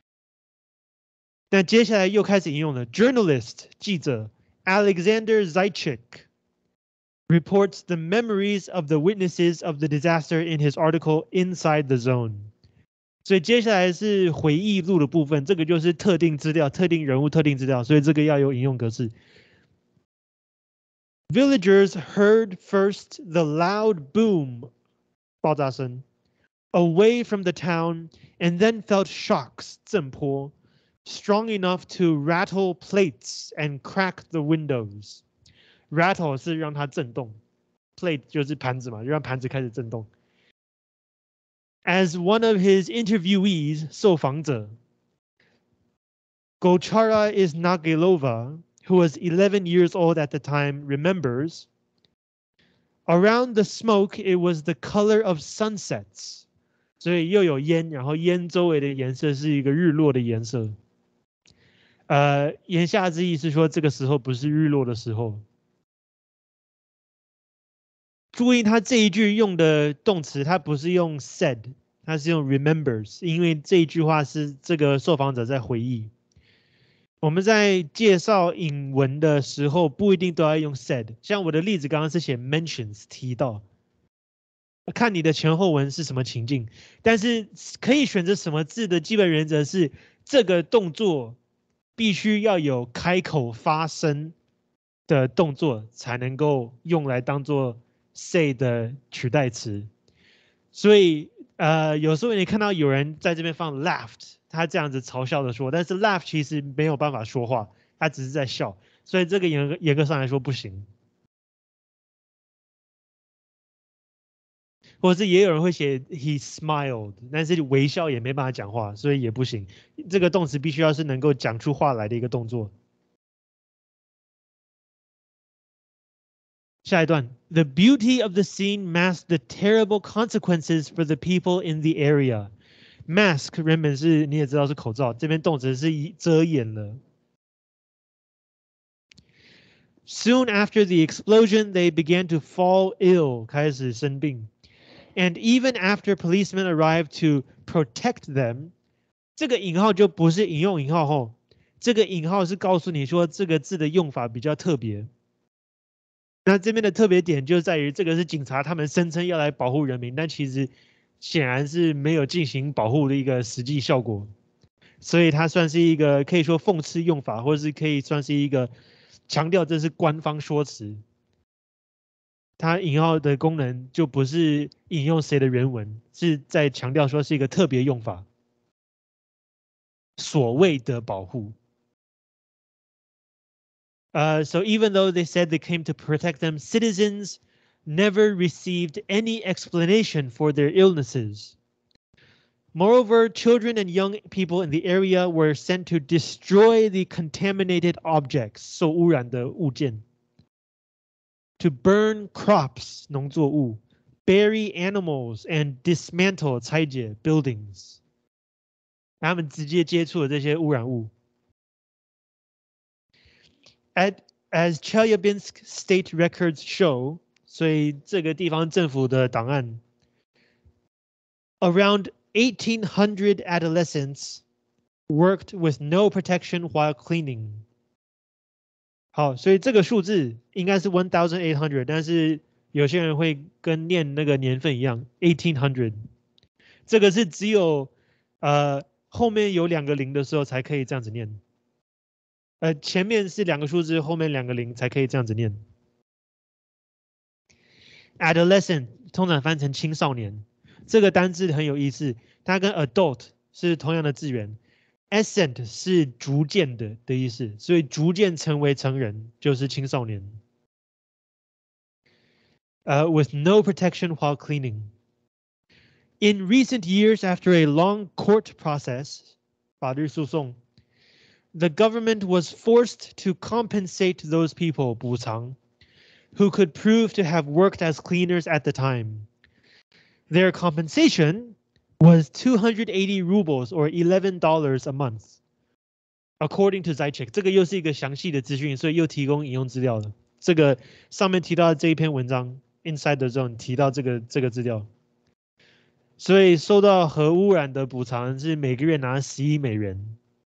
但接下来又开始引用了 journalist 记者 Alexander Zaitchik reports the memories of the witnesses of the disaster in his article Inside the Zone. 所以接下来是回忆录的部分，这个就是特定资料、特定人物、特定资料，所以这个要有引用格式。Villagers heard first the loud boom 爆炸声 away from the town and then felt shocks 震波 strong enough to rattle plates and crack the windows. Rattle 是让它震动 ，plate 就是盘子嘛，就让盘子开始震动。As one of his interviewees 受访者 Golchara Isnagilova, who was 11 years old at the time, remembers, around the smoke it was the color of sunsets. 所以又有烟，然后烟周围的颜色是一个日落的颜色。言下之意是说这个时候不是日落的时候。注意他这一句用的动词，他不是用 said， 他是用 remembers， 因为这一句话是这个受访者在回忆。我们在介绍引文的时候，不一定都要用 said。像我的例子刚刚是写 mentions 提到，看你的前后文是什么情境，但是可以选择什么字的基本原则是，这个动作必须要有开口发声的动作，才能够用来当做 say 的取代词。所以有时候你看到有人在这边放 laughed， 他这样子嘲笑的说，但是 laugh 其实没有办法说话，他只是在笑，所以这个严格上来说不行。或者是也有人会写 he smiled， 但是微笑也没办法讲话，所以也不行。这个动词必须要是能够讲出话来的一个动作。下一段 ，The beauty of the scene masked the terrible consequences for the people in the area. Mask 原本是你也知道是口罩，这边动词是遮掩了。Soon after the explosion, they began to fall ill， 开始生病。And even after policemen arrived to protect them， 这个引号就不是引用引号后，这个引号是告诉你说这个字的用法比较特别。那这边的特别点就在于，这个是警察他们声称要来保护人民，但其实显然是没有进行保护的一个实际效果，所以它算是一个可以说讽刺用法，或者是可以算是一个强调这是官方说辞。它引号的功能就不是引用谁的原文，是在强调说是一个特别用法，所谓的保护。 So even though they said they came to protect them, citizens never received any explanation for their illnesses. Moreover, children and young people in the area were sent to destroy the contaminated objects, 受污染的物件, to burn crops, 农作物, bury animals, and dismantle 拆解 buildings. 他们直接接触了这些污染物。As Chelyabinsk state records show, 所以这个地方政府的档案 around 1,800 adolescents worked with no protection while cleaning. 好，所以这个数字应该是 1,800， 但是有些人会跟念那个年份一样 1,800。这个是只有后面有2个0的时候才可以这样子念。前面是2个数字，后面2个0才可以这样子念。Adolescent 通常翻成青少年，这个单字很有意思，它跟 adult 是同样的字源。Ascent 是逐渐的意思，所以逐渐成为成人就是青少年。With no protection while cleaning. In recent years, after a long court process, 法律诉讼, the government was forced to compensate those people, 补偿, who could prove to have worked as cleaners at the time. Their compensation was 280 rubles or $11 a month. According to Zaitchik, 这个又是一个详细的资讯，所以又提供引用资料了。这个上面提到的这一篇文章 Inside the Zone 提到这个资料。所以受到核污染的补偿是每个月拿11美元，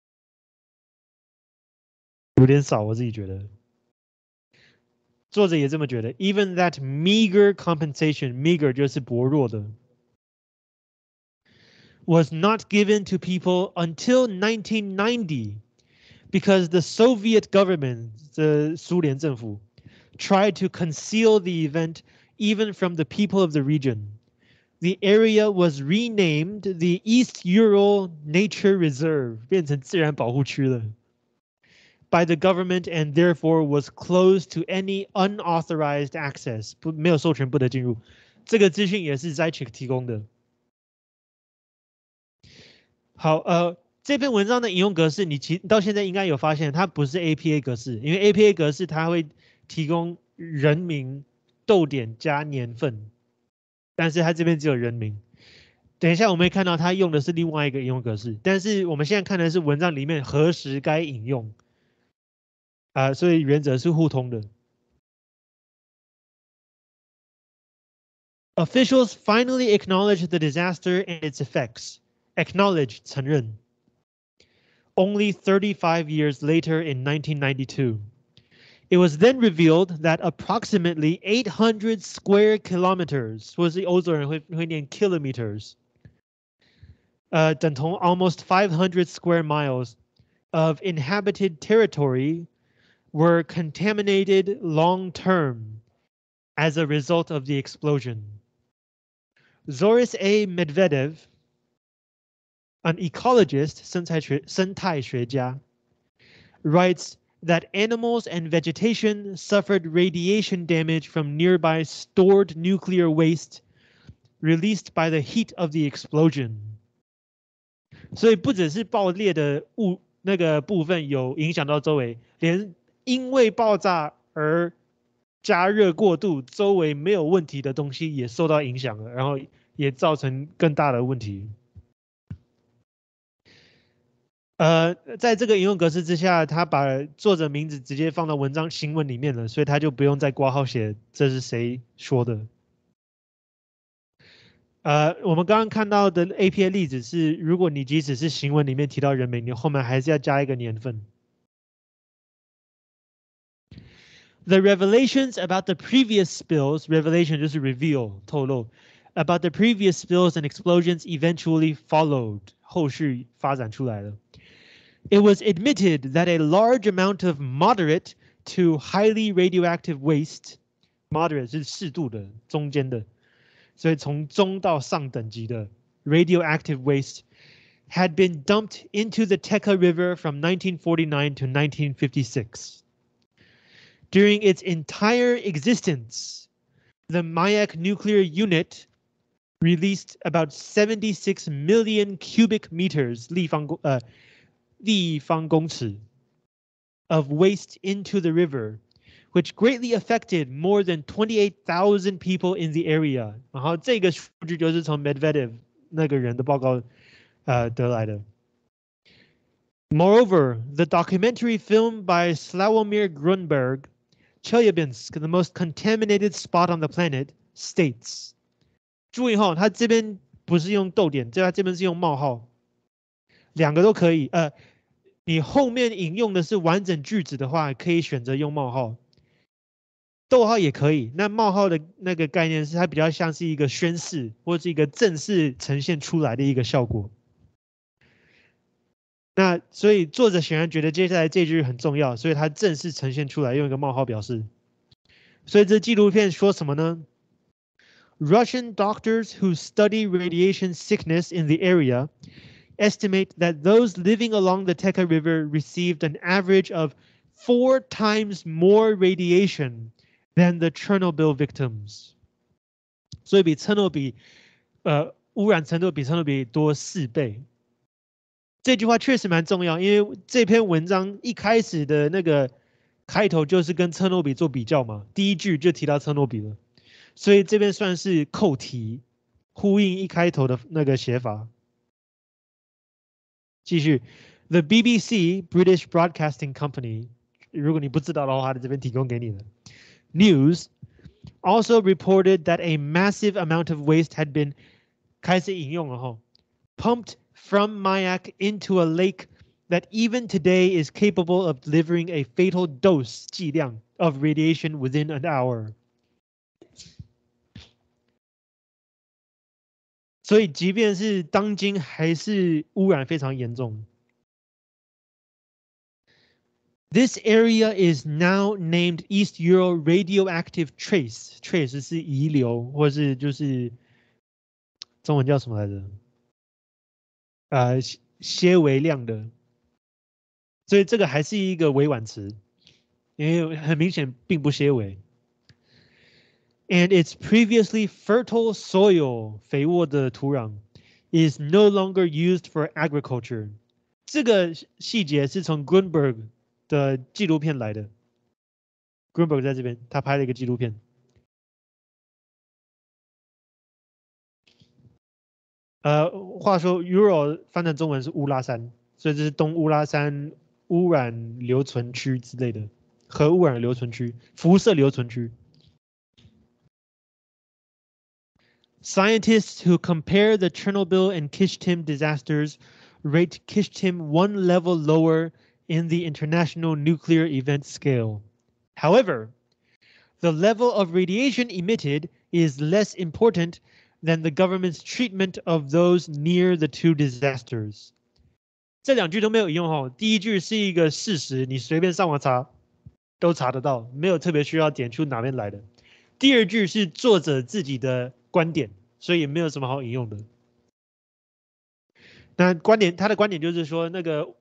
有点少，我自己觉得。作者也这么觉得。Even that meager compensation, meager 就是薄弱的。Was not given to people until 1990 because the Soviet government, 苏联政府, tried to conceal the event even from the people of the region. The area was renamed the East Ural Nature Reserve, 变成自然保护区了, by the government and therefore was closed to any unauthorized access, 没有授权不得进入。这个资讯也是 Zaitchik 提供的。好，这篇文章的引用格式，你到现在应该有发现，它不是 APA 格式，因为 APA 格式它会提供人名、逗点加年份，但是它这边只有人名。等一下我们会看到它用的是另外一个引用格式，但是我们现在看的是文章里面何时该引用，所以原则是互通的。Officials finally acknowledged the disaster and its effects. Acknowledge 承认. Only 35 years later in 1992. It was then revealed that approximately 800 square kilometers, 或是欧洲人会念 kilometers, 等同 almost 500 square miles of inhabited territory were contaminated long-term as a result of the explosion. Zoris A. Medvedev, an ecologist, 生态学家, writes that animals and vegetation suffered radiation damage from nearby stored nuclear waste released by the heat of the explosion. 所以不只是爆裂的那个部分有影响到周围，连因为爆炸而加热过度，周围没有问题的东西也受到影响了，然后也造成更大的问题。在这个引用格式之下，他把作者名字直接放到文章新闻里面了，所以他就不用再括号写这是谁说的。我们刚刚看到的 APA 例子是，如果你即使是新闻里面提到人名，你后面还是要加一个年份。The revelations about the previous spills, revelation 就是 reveal 透露 about the previous spills and explosions eventually followed 后续发展出来了。It was admitted that a large amount of moderate to highly radioactive waste, moderate 是适度的、中间的，所以从中到上等级的 radioactive waste had been dumped into the Teka River from 1949 to 1956. During its entire existence, the Mayak nuclear unit released about 76 million cubic meters 立方公尺 of waste into the river, which greatly affected more than 28,000 people in the area. 然后这个数据就是从 Medvedev 那个人的报告得来的。Moreover, the documentary film by Slawomir Grunberg, Chelyabinsk, the most contaminated spot on the planet, states. 注意哈，他这边不是用逗点，他这边是用冒号，两个都可以。你后面引用的是完整句子的话，可以选择用冒号，逗号也可以。那冒号的那个概念是它比较像是一个宣示，或是一个正式呈现出来的一个效果。那所以作者显然觉得接下来这句很重要，所以他正式呈现出来，用一个冒号表示。所以这纪录片说什么呢？ Russian doctors who study radiation sickness in the area estimate that those living along the Teka River received an average of 4 times more radiation than the Chernobyl victims. 所以比切诺比污染程度比切诺比多4倍。这句话确实蛮重要，因为这篇文章一开始的那个开头就是跟切诺比做比较嘛，第一句就提到切诺比了，所以这边算是扣题，呼应一开头的那个写法。继续 ，The BBC British Broadcasting Company， 如果你不知道的话，它这边提供给你的 News also reported that a massive amount of waste had been 开始引用了哈 ，pumped from Mayak into a lake that even today is capable of delivering a fatal dose 剂量 of radiation within an hour. 所以即便是当今还是污染非常严重。This area is now named East Ural Radioactive Trace. Trace 是遗留，或是就是中文叫什么来着？些微量的，所以这个还是一个委婉词，因为很明显并不些微。And its previously fertile soil 肥沃的土壤 is no longer used for agriculture. 这个细节是从 Grunberg 的纪录片来的。Grunberg 在这边，他拍了一个纪录片。话说 Ural 翻成中文是乌拉山，所以这是东乌拉山污染留存区之类的，核污染留存区、辐射留存区。Scientists who compare the Chernobyl and Kishtim disasters rate Kishtim 1 level lower in the international nuclear event scale. However, the level of radiation emitted is less important than the government's treatment of those near the 2 disasters. 这两句都没有引用哈，第一句是一个事实，你随便上网查都查得到，没有特别需要点出哪边来的。第二句是作者自己的观点，所以也没有什么好引用的。那他的观点就是说，那个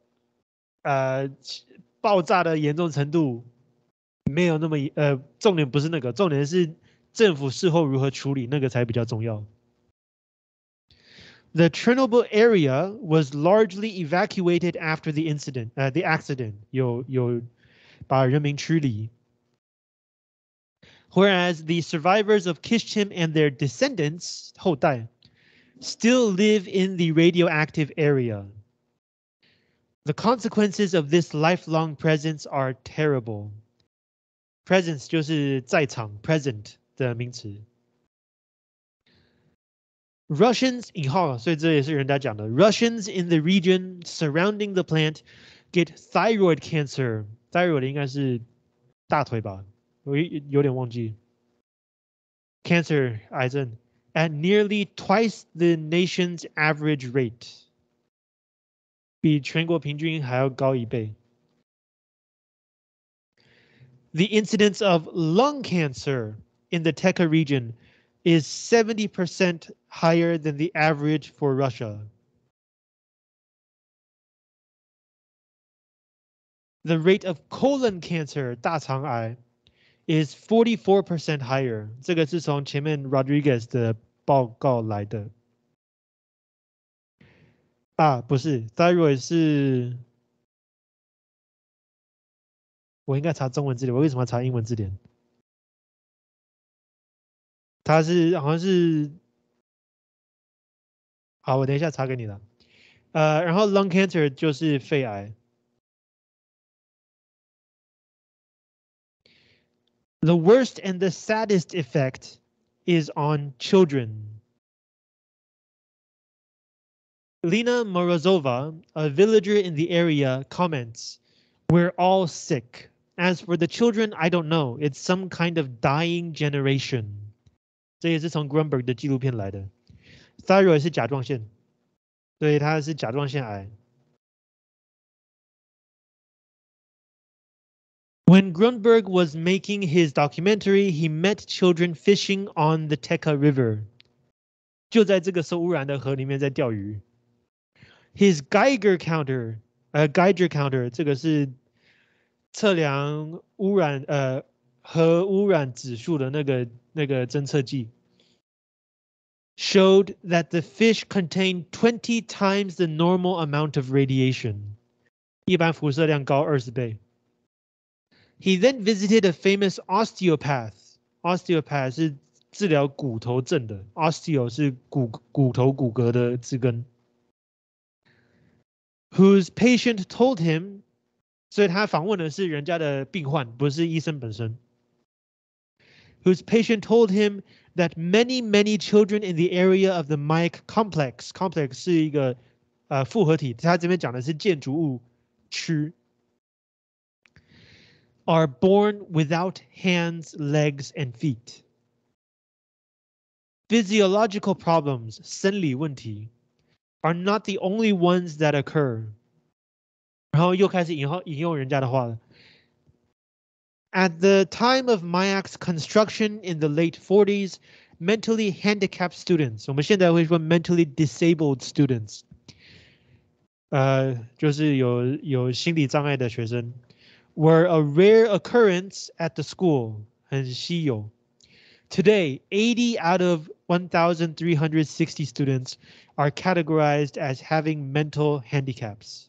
爆炸的严重程度没有那么重点不是那个，重点是政府事后如何处理，那个才比较重要。The Chernobyl area was largely evacuated after the accident. 有把人民驱离。Whereas the survivors of Kishtim and their descendants 后代 still live in the radioactive area. The consequences of this lifelong presence are terrible. Presence 就是在场 present 的名词。Russians 引号，所以这也是人家讲的。Russians in the region surrounding the plant get thyroid cancer. Thyroid 应该是大腿吧，我有点忘记。Cancer 癌症 at nearly twice the nation's average rate. 比全国平均还要高1倍。The incidence of lung cancer in the Teka region is 70% higher than the average for Russia. The rate of colon cancer 大肠癌 is 44% higher。这个是从前面 Rodriguez 的报告来的。啊，不是 thyroid 是，我应该查中文字典，我为什么要查英文字典？它是好像是，好，我等一下查给你了。然后 lung cancer 就是肺癌。The worst and the saddest effect is on children. Lena Morozova, a villager in the area, comments, "We're all sick. As for the children, I don't know. It's some kind of dying generation." 这也是从 Grunberg 的纪录片来的。Thyroid 是甲状腺，对，它是甲状腺癌。When Grunberg was making his documentary, he met children fishing on the Teka River. 就在这个受污染的河里面在钓鱼。His Geiger counter, Geiger counter 这个是测量污染核污染指数的那个侦测剂。Showed that the fish contained 20 times the normal amount of radiation. 一般辐射量高20倍。He then visited a famous osteopath. Osteopath 是治疗骨头症的 ，osteo 是骨头骨骼的字根。Whose patient told him， 所以他访问的是人家的病患，不是医生本身。Whose patient told him that many children in the area of the Mayak complex 是一个复合体，他这边讲的是建筑物区。Are born without hands, legs, and feet. Physiological problems, 生理问题 are not the only ones that occur. 然后又开始引用人家的话了。At the time of Mayak's construction in the late 40s, mentally handicapped students, 我们现在会说 mentally disabled students, 就是有心理障碍的学生 were a rare occurrence at the school, 很稀有。Today, 80 out of 1,360 students are categorized as having mental handicaps.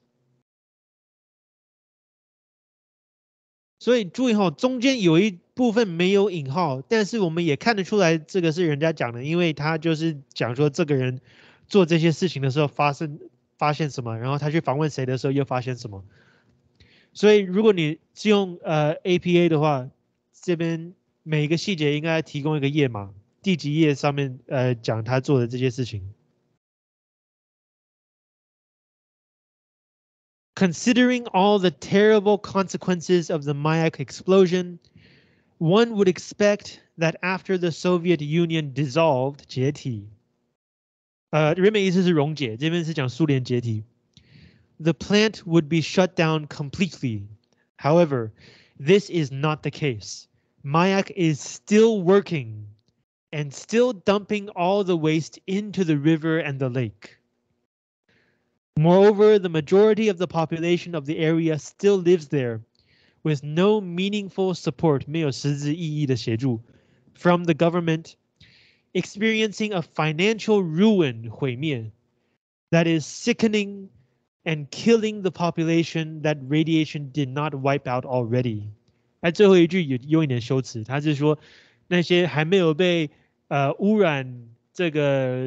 所以注意哈，中间有一部分没有引号，但是我们也看得出来这个是人家讲的，因为他就是讲说这个人做这些事情的时候发现什么，然后他去访问谁的时候又发现什么。所以如果你是用APA 的话，这边每一个细节应该提供一个页码，第几页上面讲他做的这些事情。Considering all the terrible consequences of the Mayak explosion, one would expect that after the Soviet Union dissolved, 解体，原本意思是溶解，这边是讲苏联解体。The plant would be shut down completely. However, this is not the case. Mayak is still working and still dumping all the waste into the river and the lake. Moreover, the majority of the population of the area still lives there with no meaningful support, 没有实质意义的协助 from the government, experiencing a financial ruin, 毁灭 that is sickening and killing the population that radiation did not wipe out already. 最后一句有一点修辞，他是说那些还没有被污染这个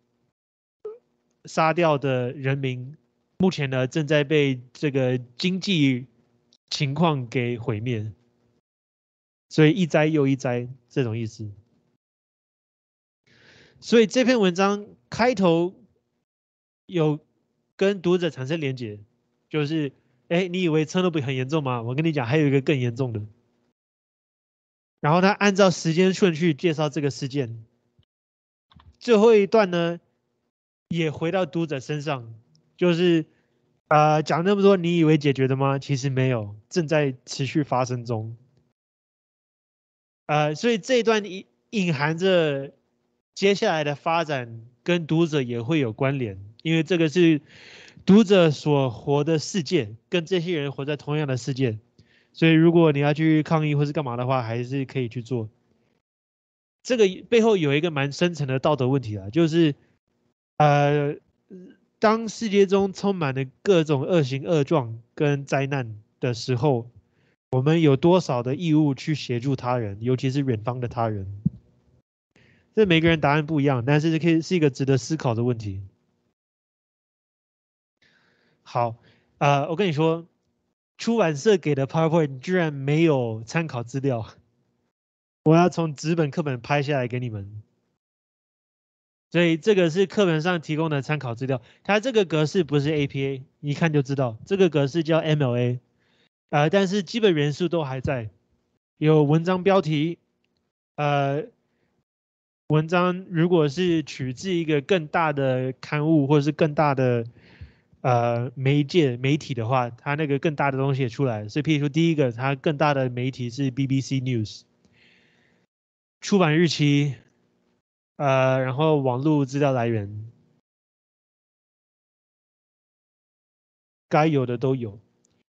杀掉的人民，目前呢正在被这个经济情况给毁灭，所以一灾又一灾这种意思。所以这篇文章开头有跟读者产生连结，就是你以为车诺比很严重吗？我跟你讲，还有一个更严重的。然后他按照时间顺序介绍这个事件。最后一段呢，也回到读者身上，就是讲那么多，你以为解决的吗？其实没有，正在持续发生中。所以这一段隐含着接下来的发展跟读者也会有关联，因为这个是读者所活的世界，跟这些人活在同样的世界， 所以如果你要去抗议或是干嘛的话，还是可以去做。这个背后有一个蛮深层的道德问题啊，就是当世界中充满了各种恶行恶状跟灾难的时候，我们有多少的义务去协助他人，尤其是远方的他人？这每个人答案不一样，但是是一个值得思考的问题。好，我跟你说，出版社给的 PowerPoint 居然没有参考资料，我要从纸本课本拍下来给你们。所以这个是课本上提供的参考资料，它这个格式不是 APA，一看就知道这个格式叫 MLA，但是基本元素都还在，有文章标题，文章如果是取自一个更大的刊物或者是更大的媒体的话，它那个更大的东西也出来，所以譬如说第一个，它更大的媒体是 BBC News，出版日期，然后网络资料来源。该有的都有。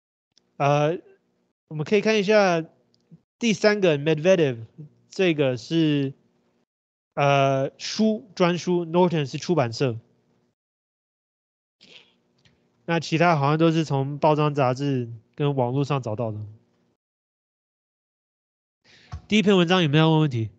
我们可以看一下第三个 Medvedev，这个是专书，Norton 是出版社。那其他好像都是从报章杂志跟网络上找到的。第一篇文章有没有要问问题？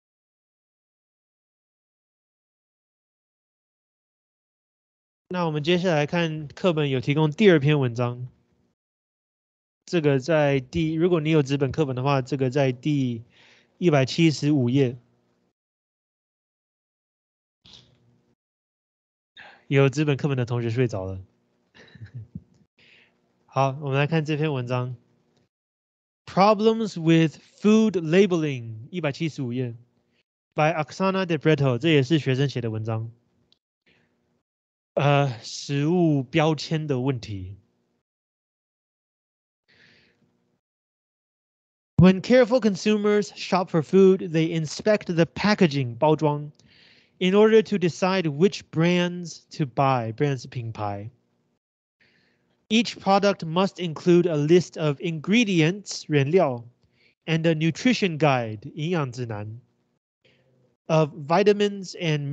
那我们接下来看课本有提供第二篇文章，这个在如果你有纸本课本的话，这个在第175页。有纸本课本的同学睡着了。好，我们来看这篇文章。Problems with Food Labeling 175页 by Oksana Debreto， 这也是学生写的文章。食物标签的问题。When careful consumers shop for food, they inspect the packaging 包装 in order to decide which brands to buy. Brands 是品牌。Each product must include a list of ingredients 原料 and a nutrition guide 营养指南 of vitamins and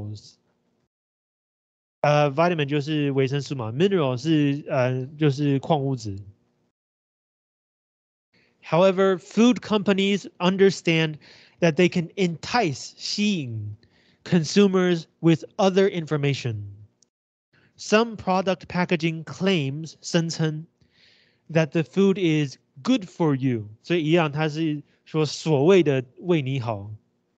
minerals。vitamin 就是维生素嘛 ，mineral 是就是矿物质。However, food companies understand that they can entice 吸引 consumers with other information. Some product packaging claims 声称 that the food is good for you， 所以一样，它是说所谓的为你好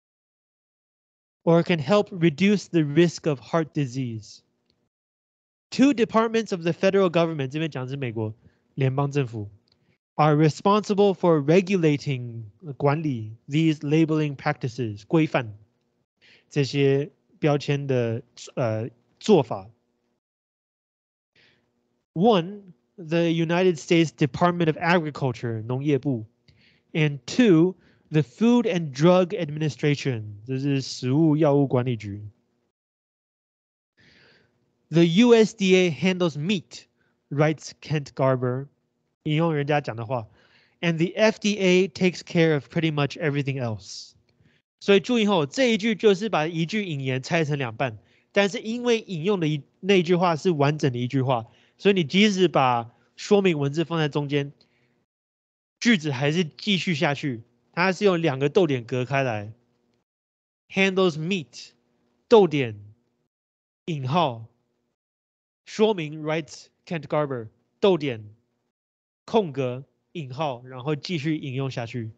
，or can help reduce the risk of heart disease. Two departments of the federal government 这边讲的是美国联邦政府 are responsible for regulating 管理 these labeling practices 规范这些标签的做法。One, the United States Department of Agriculture 农业部 and two, the Food and Drug Administration 这是食物药物管理局。The USDA handles meat, writes Kent Garber. 引用人家讲的话 ，and the FDA takes care of pretty much everything else。所以注意后，这一句就是把一句引言拆成两半，但是因为引用的那句话是完整的一句话，所以你即使把说明文字放在中间，句子还是继续下去，它是用两个逗点隔开来。Handles meat， 逗点，引号，说明 writes Kent Garber， 逗点，空格，引号，然后继续引用下去。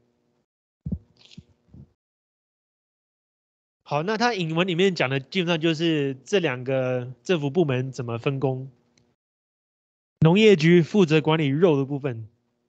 好，那它引文里面讲的基本上就是这两个政府部门怎么分工。农业局负责管理肉的部分，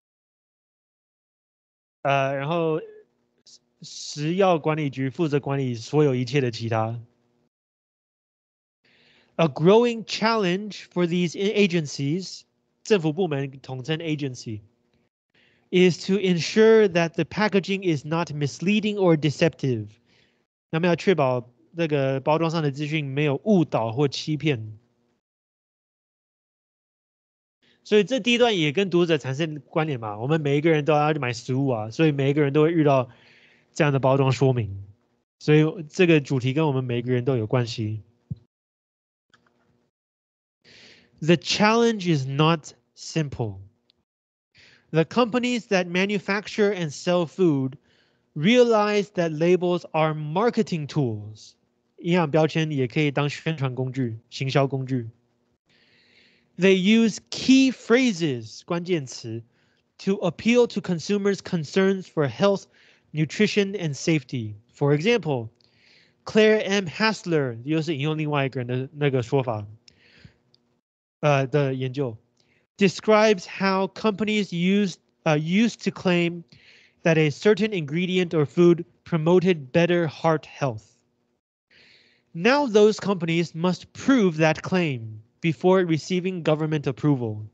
然后食药管理局负责管理所有一切的其他。A growing challenge for these agencies， 政府部门统称 agency， is to ensure that the packaging is not misleading or deceptive。那么要确保这个包装上的资讯没有误导或欺骗。 所以这第一段也跟读者产生关联嘛。我们每一个人都要去买食物啊，所以每一个人都会遇到这样的包装说明。所以这个主题跟我们每一个人都有关系。The challenge is not simple. The companies that manufacture and sell food realize that labels are marketing tools. 营养标签也可以当宣传工具、行销工具。They use key phrases, 关键词, to appeal to consumers' concerns for health, nutrition, and safety. For example, Claire M. Hassler 又是引用另外一个人的那个说法，的研究 describes how companies used to claim that a certain ingredient or food promoted better heart health. Now those companies must prove that claim before receiving government approval.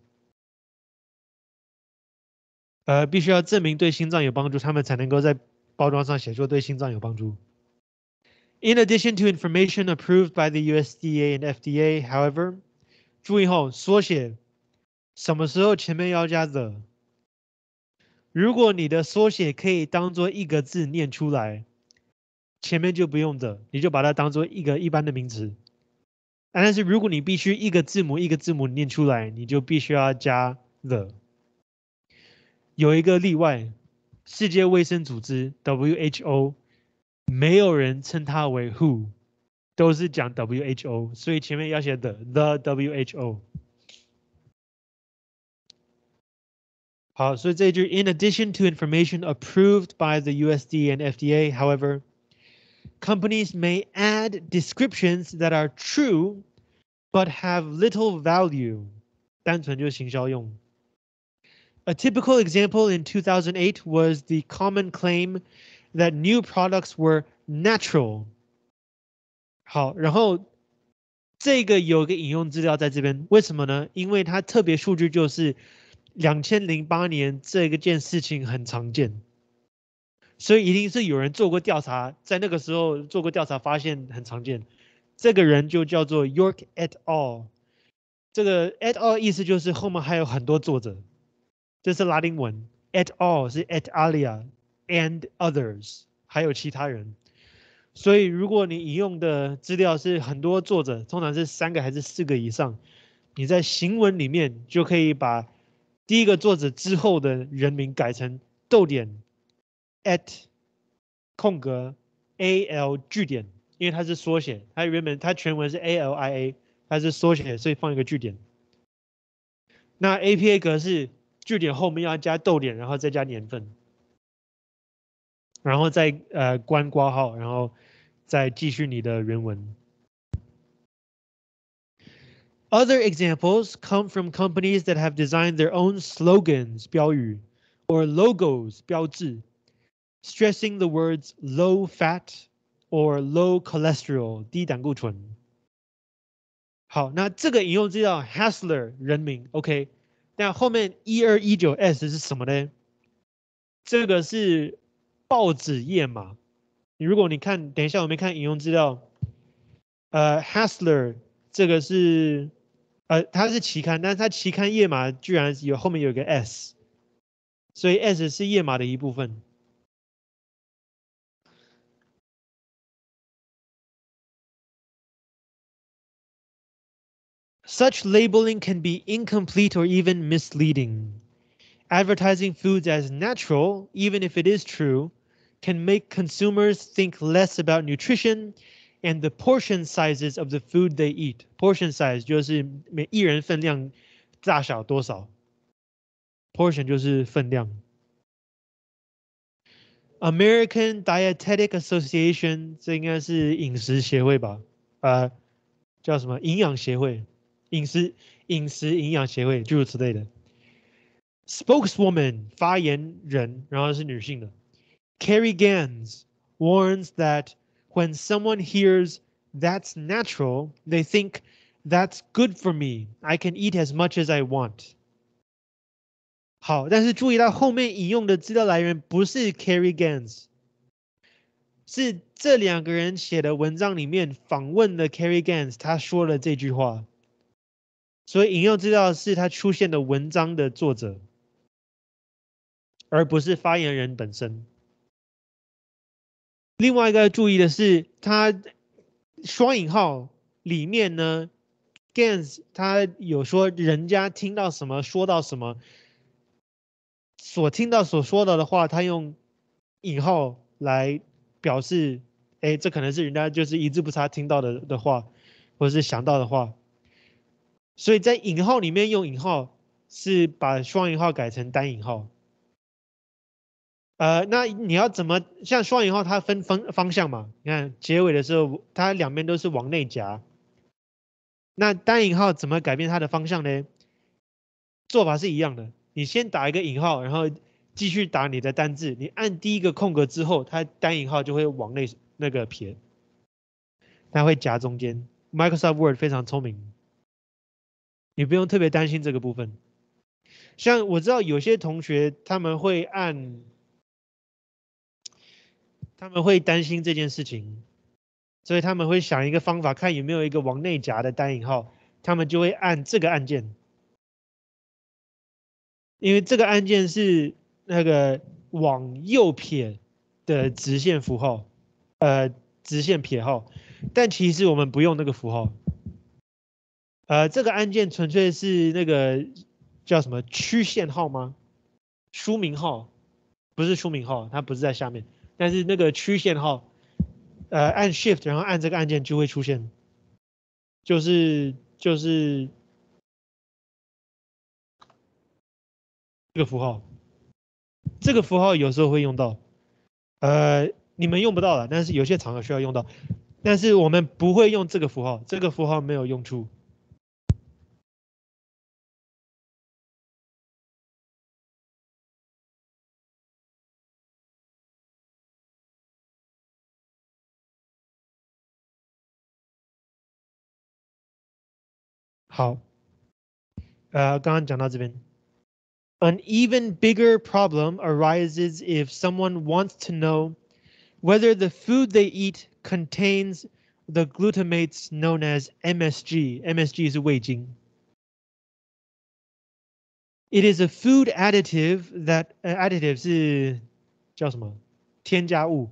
必须要证明对心脏有帮助，他们才能够在包装上写说对心脏有帮助。In addition to information approved by the USDA and FDA, however, 注意后缩写什么时候前面要加 the？ 如果你的缩写可以当做一个字念出来，前面就不用 the， 你就把它当做一个一般的名词。但是如果你必须一个字母一个字母念出来，你就必须要加 the。有一个例外，世界卫生组织 WHO 没有人称它为 WHO， 都是讲 WHO， 所以前面要写 the WHO。好，所以这一句 in addition to information approved by the USDA and FDA, however, companies may add descriptions that are true but have little value. 单纯就是行销用。A typical example in 2008 was the common claim that new products were natural. 好，然后这个有个引用资料在这边，为什么呢？因为它特别数据就是2008年这个件事情很常见，所以一定是有人做过调查，在那个时候做过调查，发现很常见。这个人就叫做 York et al。这个 et al 意思就是后面还有很多作者，这是拉丁文 et al 是 et alia and others， 还有其他人。所以如果你引用的资料是很多作者，通常是3个还是4个以上，你在行文里面就可以把第一个作者之后的人名改成逗点 at 空格 al 句点，因为它是缩写，它全文是 ALIA， 它是缩写，所以放一个句点。那 APA 格式句点后面要加逗点，然后再加年份，然后再关括号，然后再继续你的原文。Other examples come from companies that have designed their own slogans 标语 or logos 标志 stressing the words low fat or low cholesterol 低胆固醇。好，那这个引用资料 Hassler 人名 OK， 那后面1219S 是什么呢？这个是报纸页码。如果你看，等一下我们看引用资料，Hassler 这个是它是期刊，但是它期刊页码居然后面有个 S， 所以 S 是页码的一部分。Such labeling can be incomplete or even misleading. Advertising foods as natural, even if it is true, can make consumers think less about nutrition and the portion sizes of the food they eat. Portion size 就是每一人分量大小多少 ，portion 就是分量。American Dietetic Association 这应该是饮食协会吧？叫什么营养协会？饮食营养协会，诸如此类的。Spokeswoman 发言人，然后是女性的。Carrie Gans warns that when someone hears that's natural, they think that's good for me. I can eat as much as I want. 好，但是注意到后面引用的资料来源不是 Carrie Gans， 是这2个人写的文章里面访问的 Carrie Gans，他说了这句话。 所以引用资料是它出现的文章的作者，而不是发言人本身。另外一个要注意的是，它双引号里面呢 ，Gans 他有说人家听到什么说到什么，所听到所说到的话，他用引号来表示，哎，这可能是人家就是一字不差听到的话，或者是想到的话。所以在引号里面用引号是把双引号改成单引号。那你要怎么像双引号它分方向嘛？你看结尾的时候，它两边都是往内夹。那单引号怎么改变它的方向呢？做法是一样的，你先打一个引号，然后继续打你的单字。你按第一个空格之后，它单引号就会往内那个撇，它会夹中间。Microsoft Word 非常聪明，你不用特别担心这个部分。像我知道有些同学他们会担心这件事情，所以他们会想一个方法，看有没有一个往内夹的单引号，他们就会按这个按键，因为这个按键是那个往右撇的直线符号，直线撇号，但其实我们不用那个符号，这个按键纯粹是那个叫什么区线号吗？书名号，不是书名号，它不是在下面，但是那个区线号，按 Shift 然后按这个按键就会出现，就是这个符号，这个符号有时候会用到，你们用不到了，但是有些场合需要用到，但是我们不会用这个符号，这个符号没有用处。好，刚刚讲到这边。An even bigger problem arises if someone wants to know whether the food they eat contains the glutamates known as MSG. MSG 是味精。It is a food additive that additive 是叫什么？添加物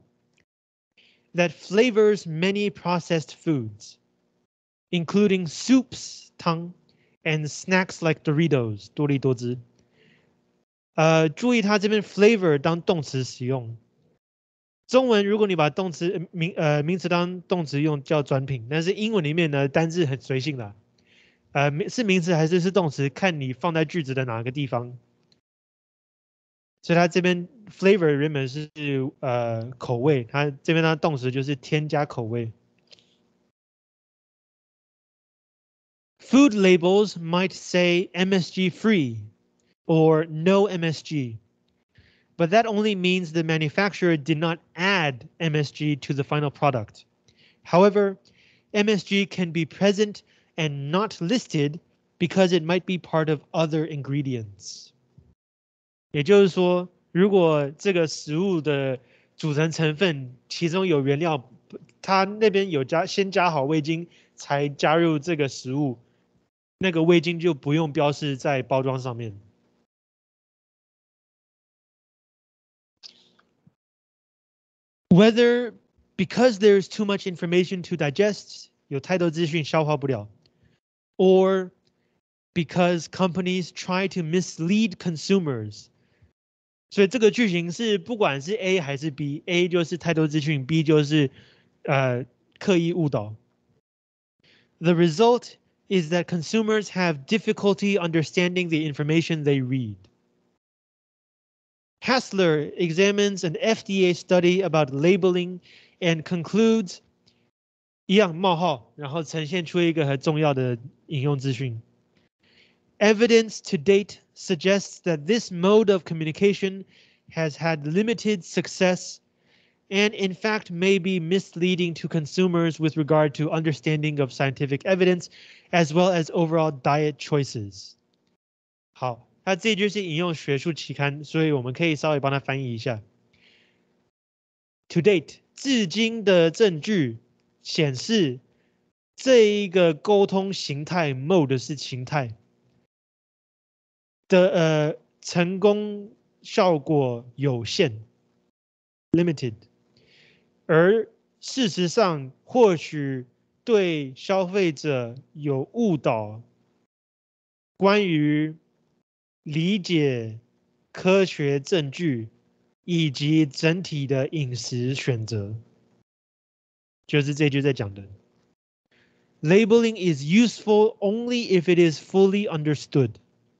that flavors many processed foods, including soups 汤 and snacks like Doritos 多利多汁。注意它这边 flavor 当动词使用。中文如果你把动词名词当动词用叫转品，但是英文里面呢单字很随性的，是名词还是动词，看你放在句子的哪个地方。所以它这边 flavor 原本是口味，它这边它动词就是添加口味。Food labels might say MSG free or no MSG, but that only means the manufacturer did not add MSG to the final product. However, MSG can be present and not listed because it might be part of other ingredients. 也就是说，如果这个食物的组成成分其中有原料，它那边有先加好味精才加入这个食物，那个味精就不用标示在包装上面。Whether because there's too much information to digest, 有太多资讯消化不了 or because companies try to mislead consumers. 所以这个句型是不管是 A 还是 B，A 就是太多资讯 ，B 就是刻意误导。The result is that consumers have difficulty understanding the information they read. Hassler examines an FDA study about labeling and concludes 一样冒号，然后呈现出一个很重要的引用资讯。Evidence to date suggests that this mode of communication has had limited success and in fact may be misleading to consumers with regard to understanding of scientific evidence as well as overall diet choices. 好，它这句是引用学术期刊，所以我们可以稍微帮它翻译一下。To date，至今的证据显示这一个沟通形态 mode 是形态的成功效果有限 limited， 而事实上或许对消费者有误导，关于理解科学证据以及整体的饮食选择，就是这句在讲的。Labeling is useful only if it is fully understood。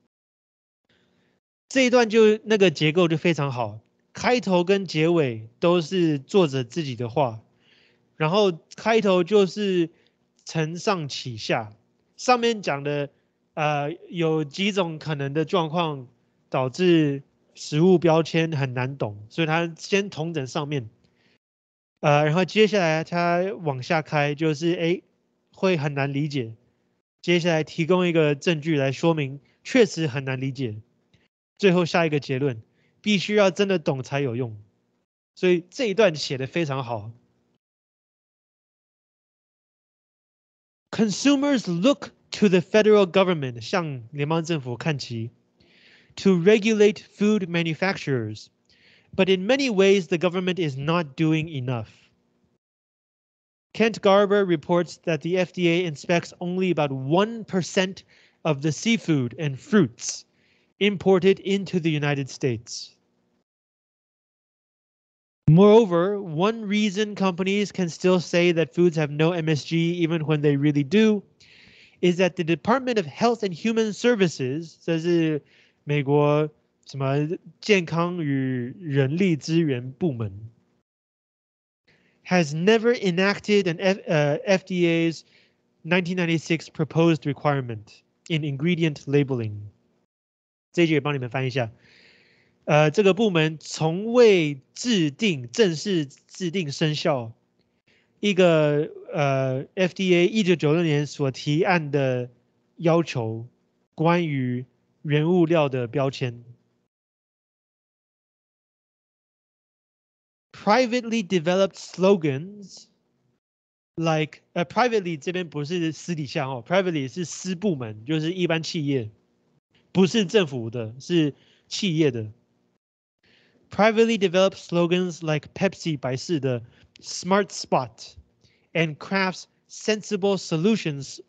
这一段就那个结构就非常好，开头跟结尾都是作者自己的话，然后开头就是承上启下，上面讲的有几种可能的状况导致食物标签很难懂，所以他先统整上面，然后接下来他往下开，就是会很难理解，接下来提供一个证据来说明确实很难理解。最后下一个结论，必须要真的懂才有用，所以这一段写得非常好。Consumers look to the federal government 向联邦政府看齐 to regulate food manufacturers, but in many ways the government is not doing enough. Kent Garber reports that the FDA inspects only about 1% of the seafood and fruits imported into the United States. Moreover, one reason companies can still say that foods have no MSG even when they really do is that the Department of Health and Human Services, 这是美国什么健康与人力资源部门 has never enacted an FDA's 1996 proposed requirement in ingredient labeling. 这一句也帮你们翻译一下。这个部门从未正式制定生效一个FDA 1996年所提案的要求，关于原物料的标签。Privately developed slogans like privately 这边不是私底下哦 ，privately 是私部门，就是一般企业，不是政府的，是企业的。Privately developed slogans like Pepsi 百事的 Smart Spot and Kraft's Sensible Solutions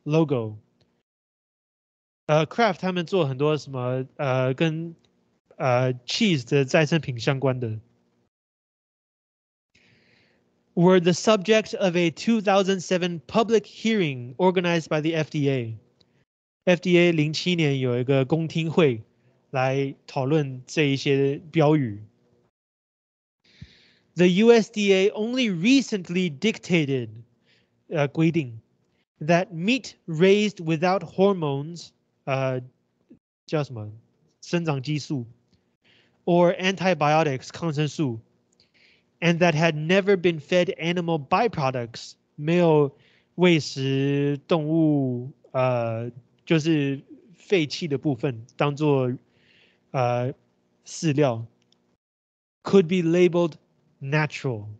logo。Kraft 他们做很多什么跟cheese 的再生品相关的。Were the subject of a 2007 public hearing organized by the FDA. FDA 07年有一个公听会来讨论这一些标语。The USDA only recently dictated 规定 that meat raised without hormones 叫什么生长激素 or antibiotics 抗生素 and that had never been fed animal byproducts 没有喂食动物就是废弃的部分当做饲料 could be labeled natural.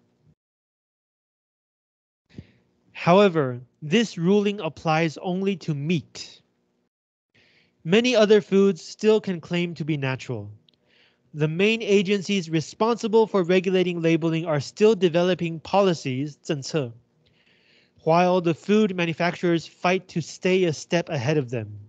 However, this ruling applies only to meat. Many other foods still can claim to be natural. The main agencies responsible for regulating labeling are still developing policies, 政策, while the food manufacturers fight to stay a step ahead of them.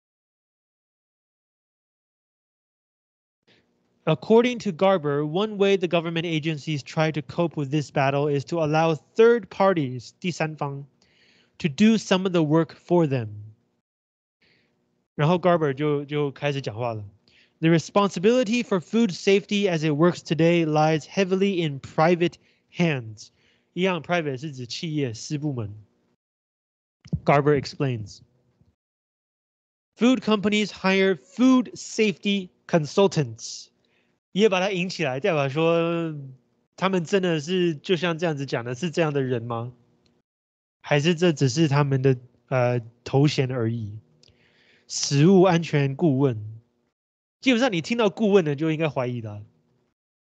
According to Garber, one way the government agencies try to cope with this battle is to allow third parties, 第三方, to do some of the work for them. 然后 Garber 就开始讲话了。The responsibility for food safety as it works today lies heavily in private hands. 一样 private 是指企业私部门。Garber explains. Food companies hire food safety consultants. 也把它引起来，代表说他们真的是就像这样子讲的，是这样的人吗？还是这只是他们的头衔而已？食物安全顾问，基本上你听到顾问的就应该怀疑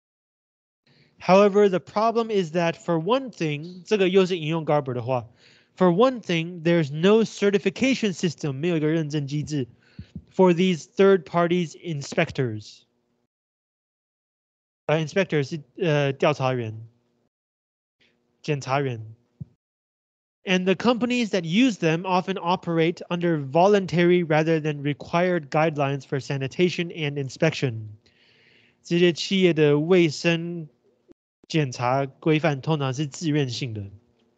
了。However, the problem is that for one thing， 这个又是引用 Garber 的话 For one thing, there's no certification system 没有一个认证机制 for these third parties inspectors. Inspector 是调查员、检查员。And the companies that use them often operate under voluntary rather than required guidelines for sanitation and inspection. 这些企业的卫生检查规范通常是自愿性的。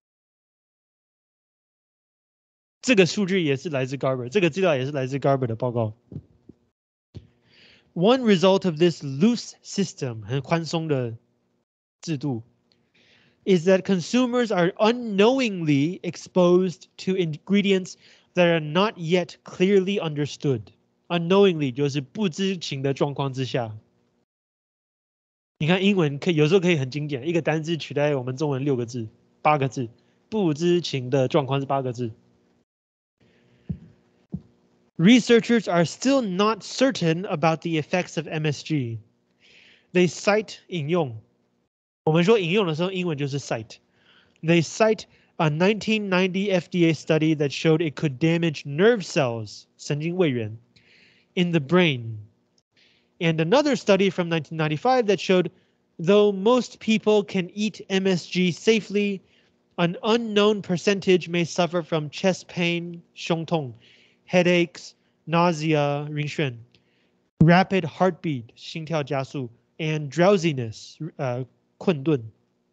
这个数据也是来自 Garber， 这个资料也是来自 Garber 的报告。One result of this loose system 很宽松的制度 is that consumers are unknowingly exposed to ingredients that are not yet clearly understood. Unknowingly 就是不知情的状况之下。你看英文有时候可以很精简，一个单字取代我们中文6个字、8个字，不知情的状况是8个字。Researchers are still not certain about the effects of MSG. They cite 引用，我们说引用的时候，英文就是 cite. They cite a 1990 FDA study that showed it could damage nerve cells 神经卫元 in the brain. And another study from 1995 that showed though most people can eat MSG safely, an unknown percentage may suffer from chest pain 胸痛 headaches, nausea 晕眩 rapid heartbeat 心跳加速 and drowsiness 困顿。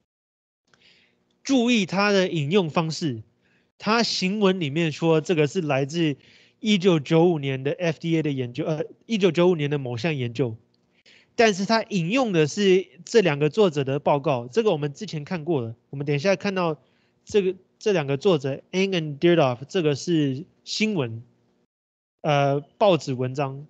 注意它的引用方式，它行文里面说这个是来自1995年的 FDA 的研究，1995年的某项研究，但是它引用的是这2个作者的报告，这个我们之前看过了，我们等一下看到这2个作者 Ang and Dierdorf 这个是新闻。报纸文章，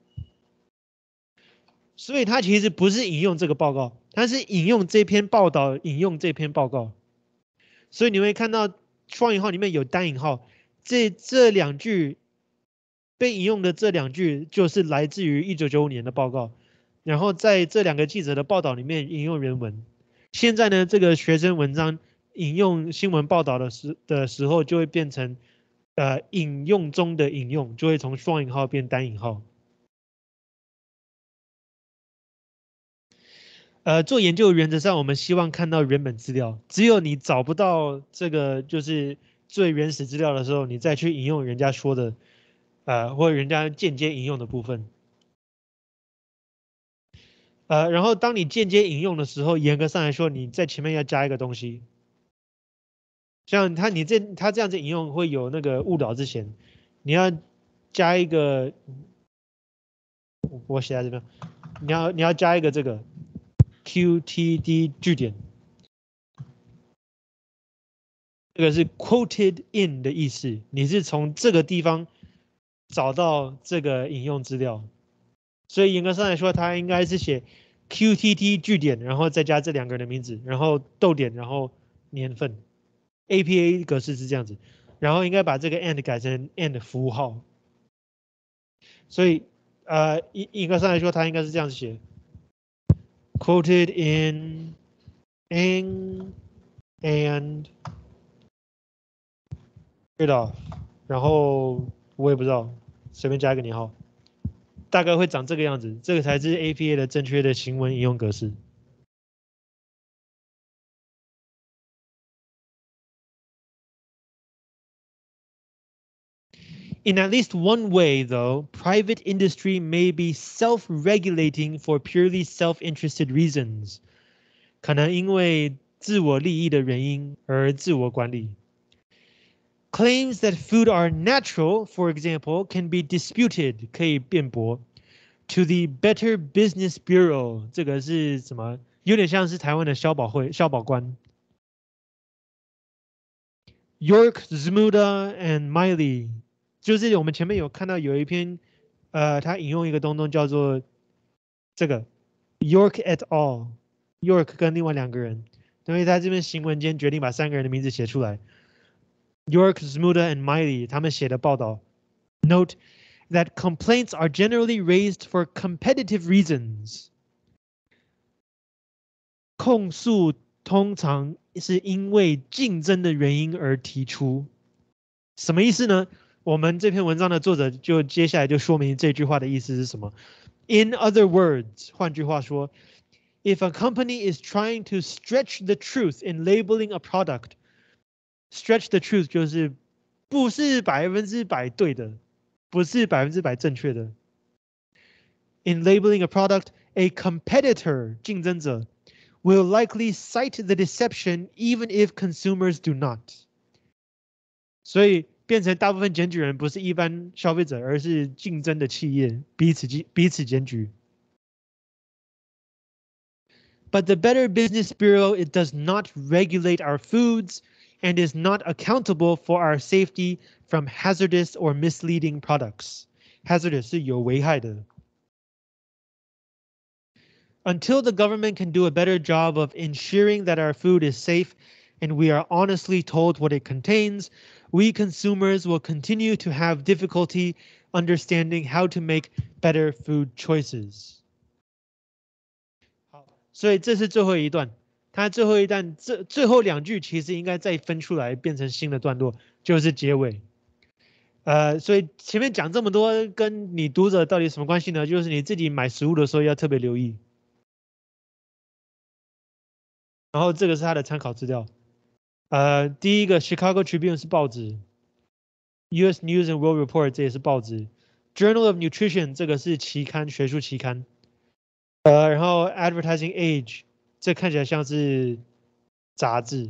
所以他其实不是引用这个报告，他是引用这篇报道，引用这篇报告。所以你会看到双引号里面有单引号，这2句被引用的这2句就是来自于1995年的报告，然后在这2个记者的报道里面引用原文。现在呢，这个学生文章引用新闻报道的时候就会变成。引用中的引用就会从双引号变单引号。做研究原则上我们希望看到原本资料，只有你找不到这个就是最原始资料的时候，你再去引用人家说的，或者人家间接引用的部分。然后当你间接引用的时候，严格上来说，你在前面要加一个东西。像他这样子引用会有那个误导之嫌，你要加一个，我写在这边，你要加一个这个 QTD 句点，这个是 quoted in 的意思，你是从这个地方找到这个引用资料，所以严格上来说，它应该是写 QTT 句点，然后再加这2个人的名字，然后逗点，然后年份。APA 格式是这样子，然后应该把这个 and 改成 and 符号，所以严格上来说，它应该是这样子写 ：quoted in Ang and Dierdorf，然后我也不知道，随便加一个年号，大概会长这个样子，这个才是 APA 的正确的行文引用格式。In at least one way, though, private industry may be self-regulating for purely self-interested reasons. 可能因为自我利益的原因而自我管理。Claims that food are natural, for example, can be disputed, 可以辩驳 to the Better Business Bureau. 这个是什么？有点像是台湾的消保官。York, Zmuda, and Miley. 就是我们前面有看到有一篇，他引用一个东东叫做这个 York et al。York 跟另外2个人，所以他这边行文间决定把3个人的名字写出来。York, Zmuda, and Miley 他们写的报道 note that complaints are generally raised for competitive reasons。控诉通常是因为竞争的原因而提出。 什么意思呢？我们这篇文章的作者就接下来就说明这句话的意思是什么。In other words，换句话说，if a company is trying to stretch the truth in labeling a product，stretch the truth 就是不是100%对的，不是100%正确的。In labeling a product, a competitor 竞争者 will likely cite the deception even if consumers do not。所以变成大部分检举人不是一般消费者，而是竞争的企业彼此检举。But the Better Business Bureau, it does not regulate our foods and is not accountable for our safety from hazardous or misleading products. Hazardous 是有危害的。Until the government can do a better job of ensuring that our food is safe and we are honestly told what it contains, we consumers will continue to have difficulty understanding how to make better food choices. 好，所以这是最后一段，它最后一段最后2句其实应该再分出来变成新的段落，就是结尾。所以前面讲这么多，跟你读者到底什么关系呢？就是你自己买食物的时候要特别留意。然后这个是它的参考资料。第一个 Chicago Tribune 是报纸 ，U.S. News and World Report 这也是报纸 ，Journal of Nutrition 这个是期刊，学术期刊。然后 Advertising Age 这看起来像是杂志。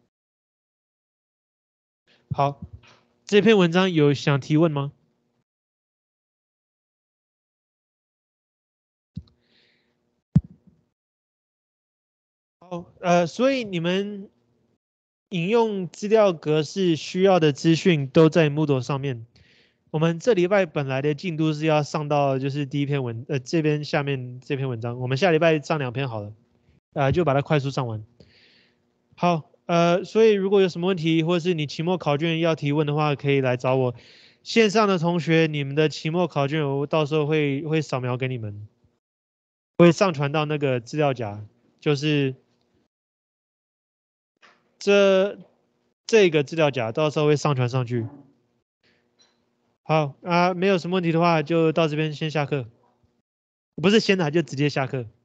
好，这篇文章有想提问吗？好，所以你们引用资料格式需要的资讯都在 Moodle 上面。我们这礼拜本来的进度是要上到就是第一篇这边下面这篇文章，我们下礼拜上2篇好了，就把它快速上完。好，所以如果有什么问题，或是你期末考卷要提问的话，可以来找我。线上的同学，你们的期末考卷我到时候会扫描给你们，会上传到那个资料夹，就是这个资料夹，到时候会上传上去。好，没有什么问题的话，就到这边先下课。不是先就直接下课。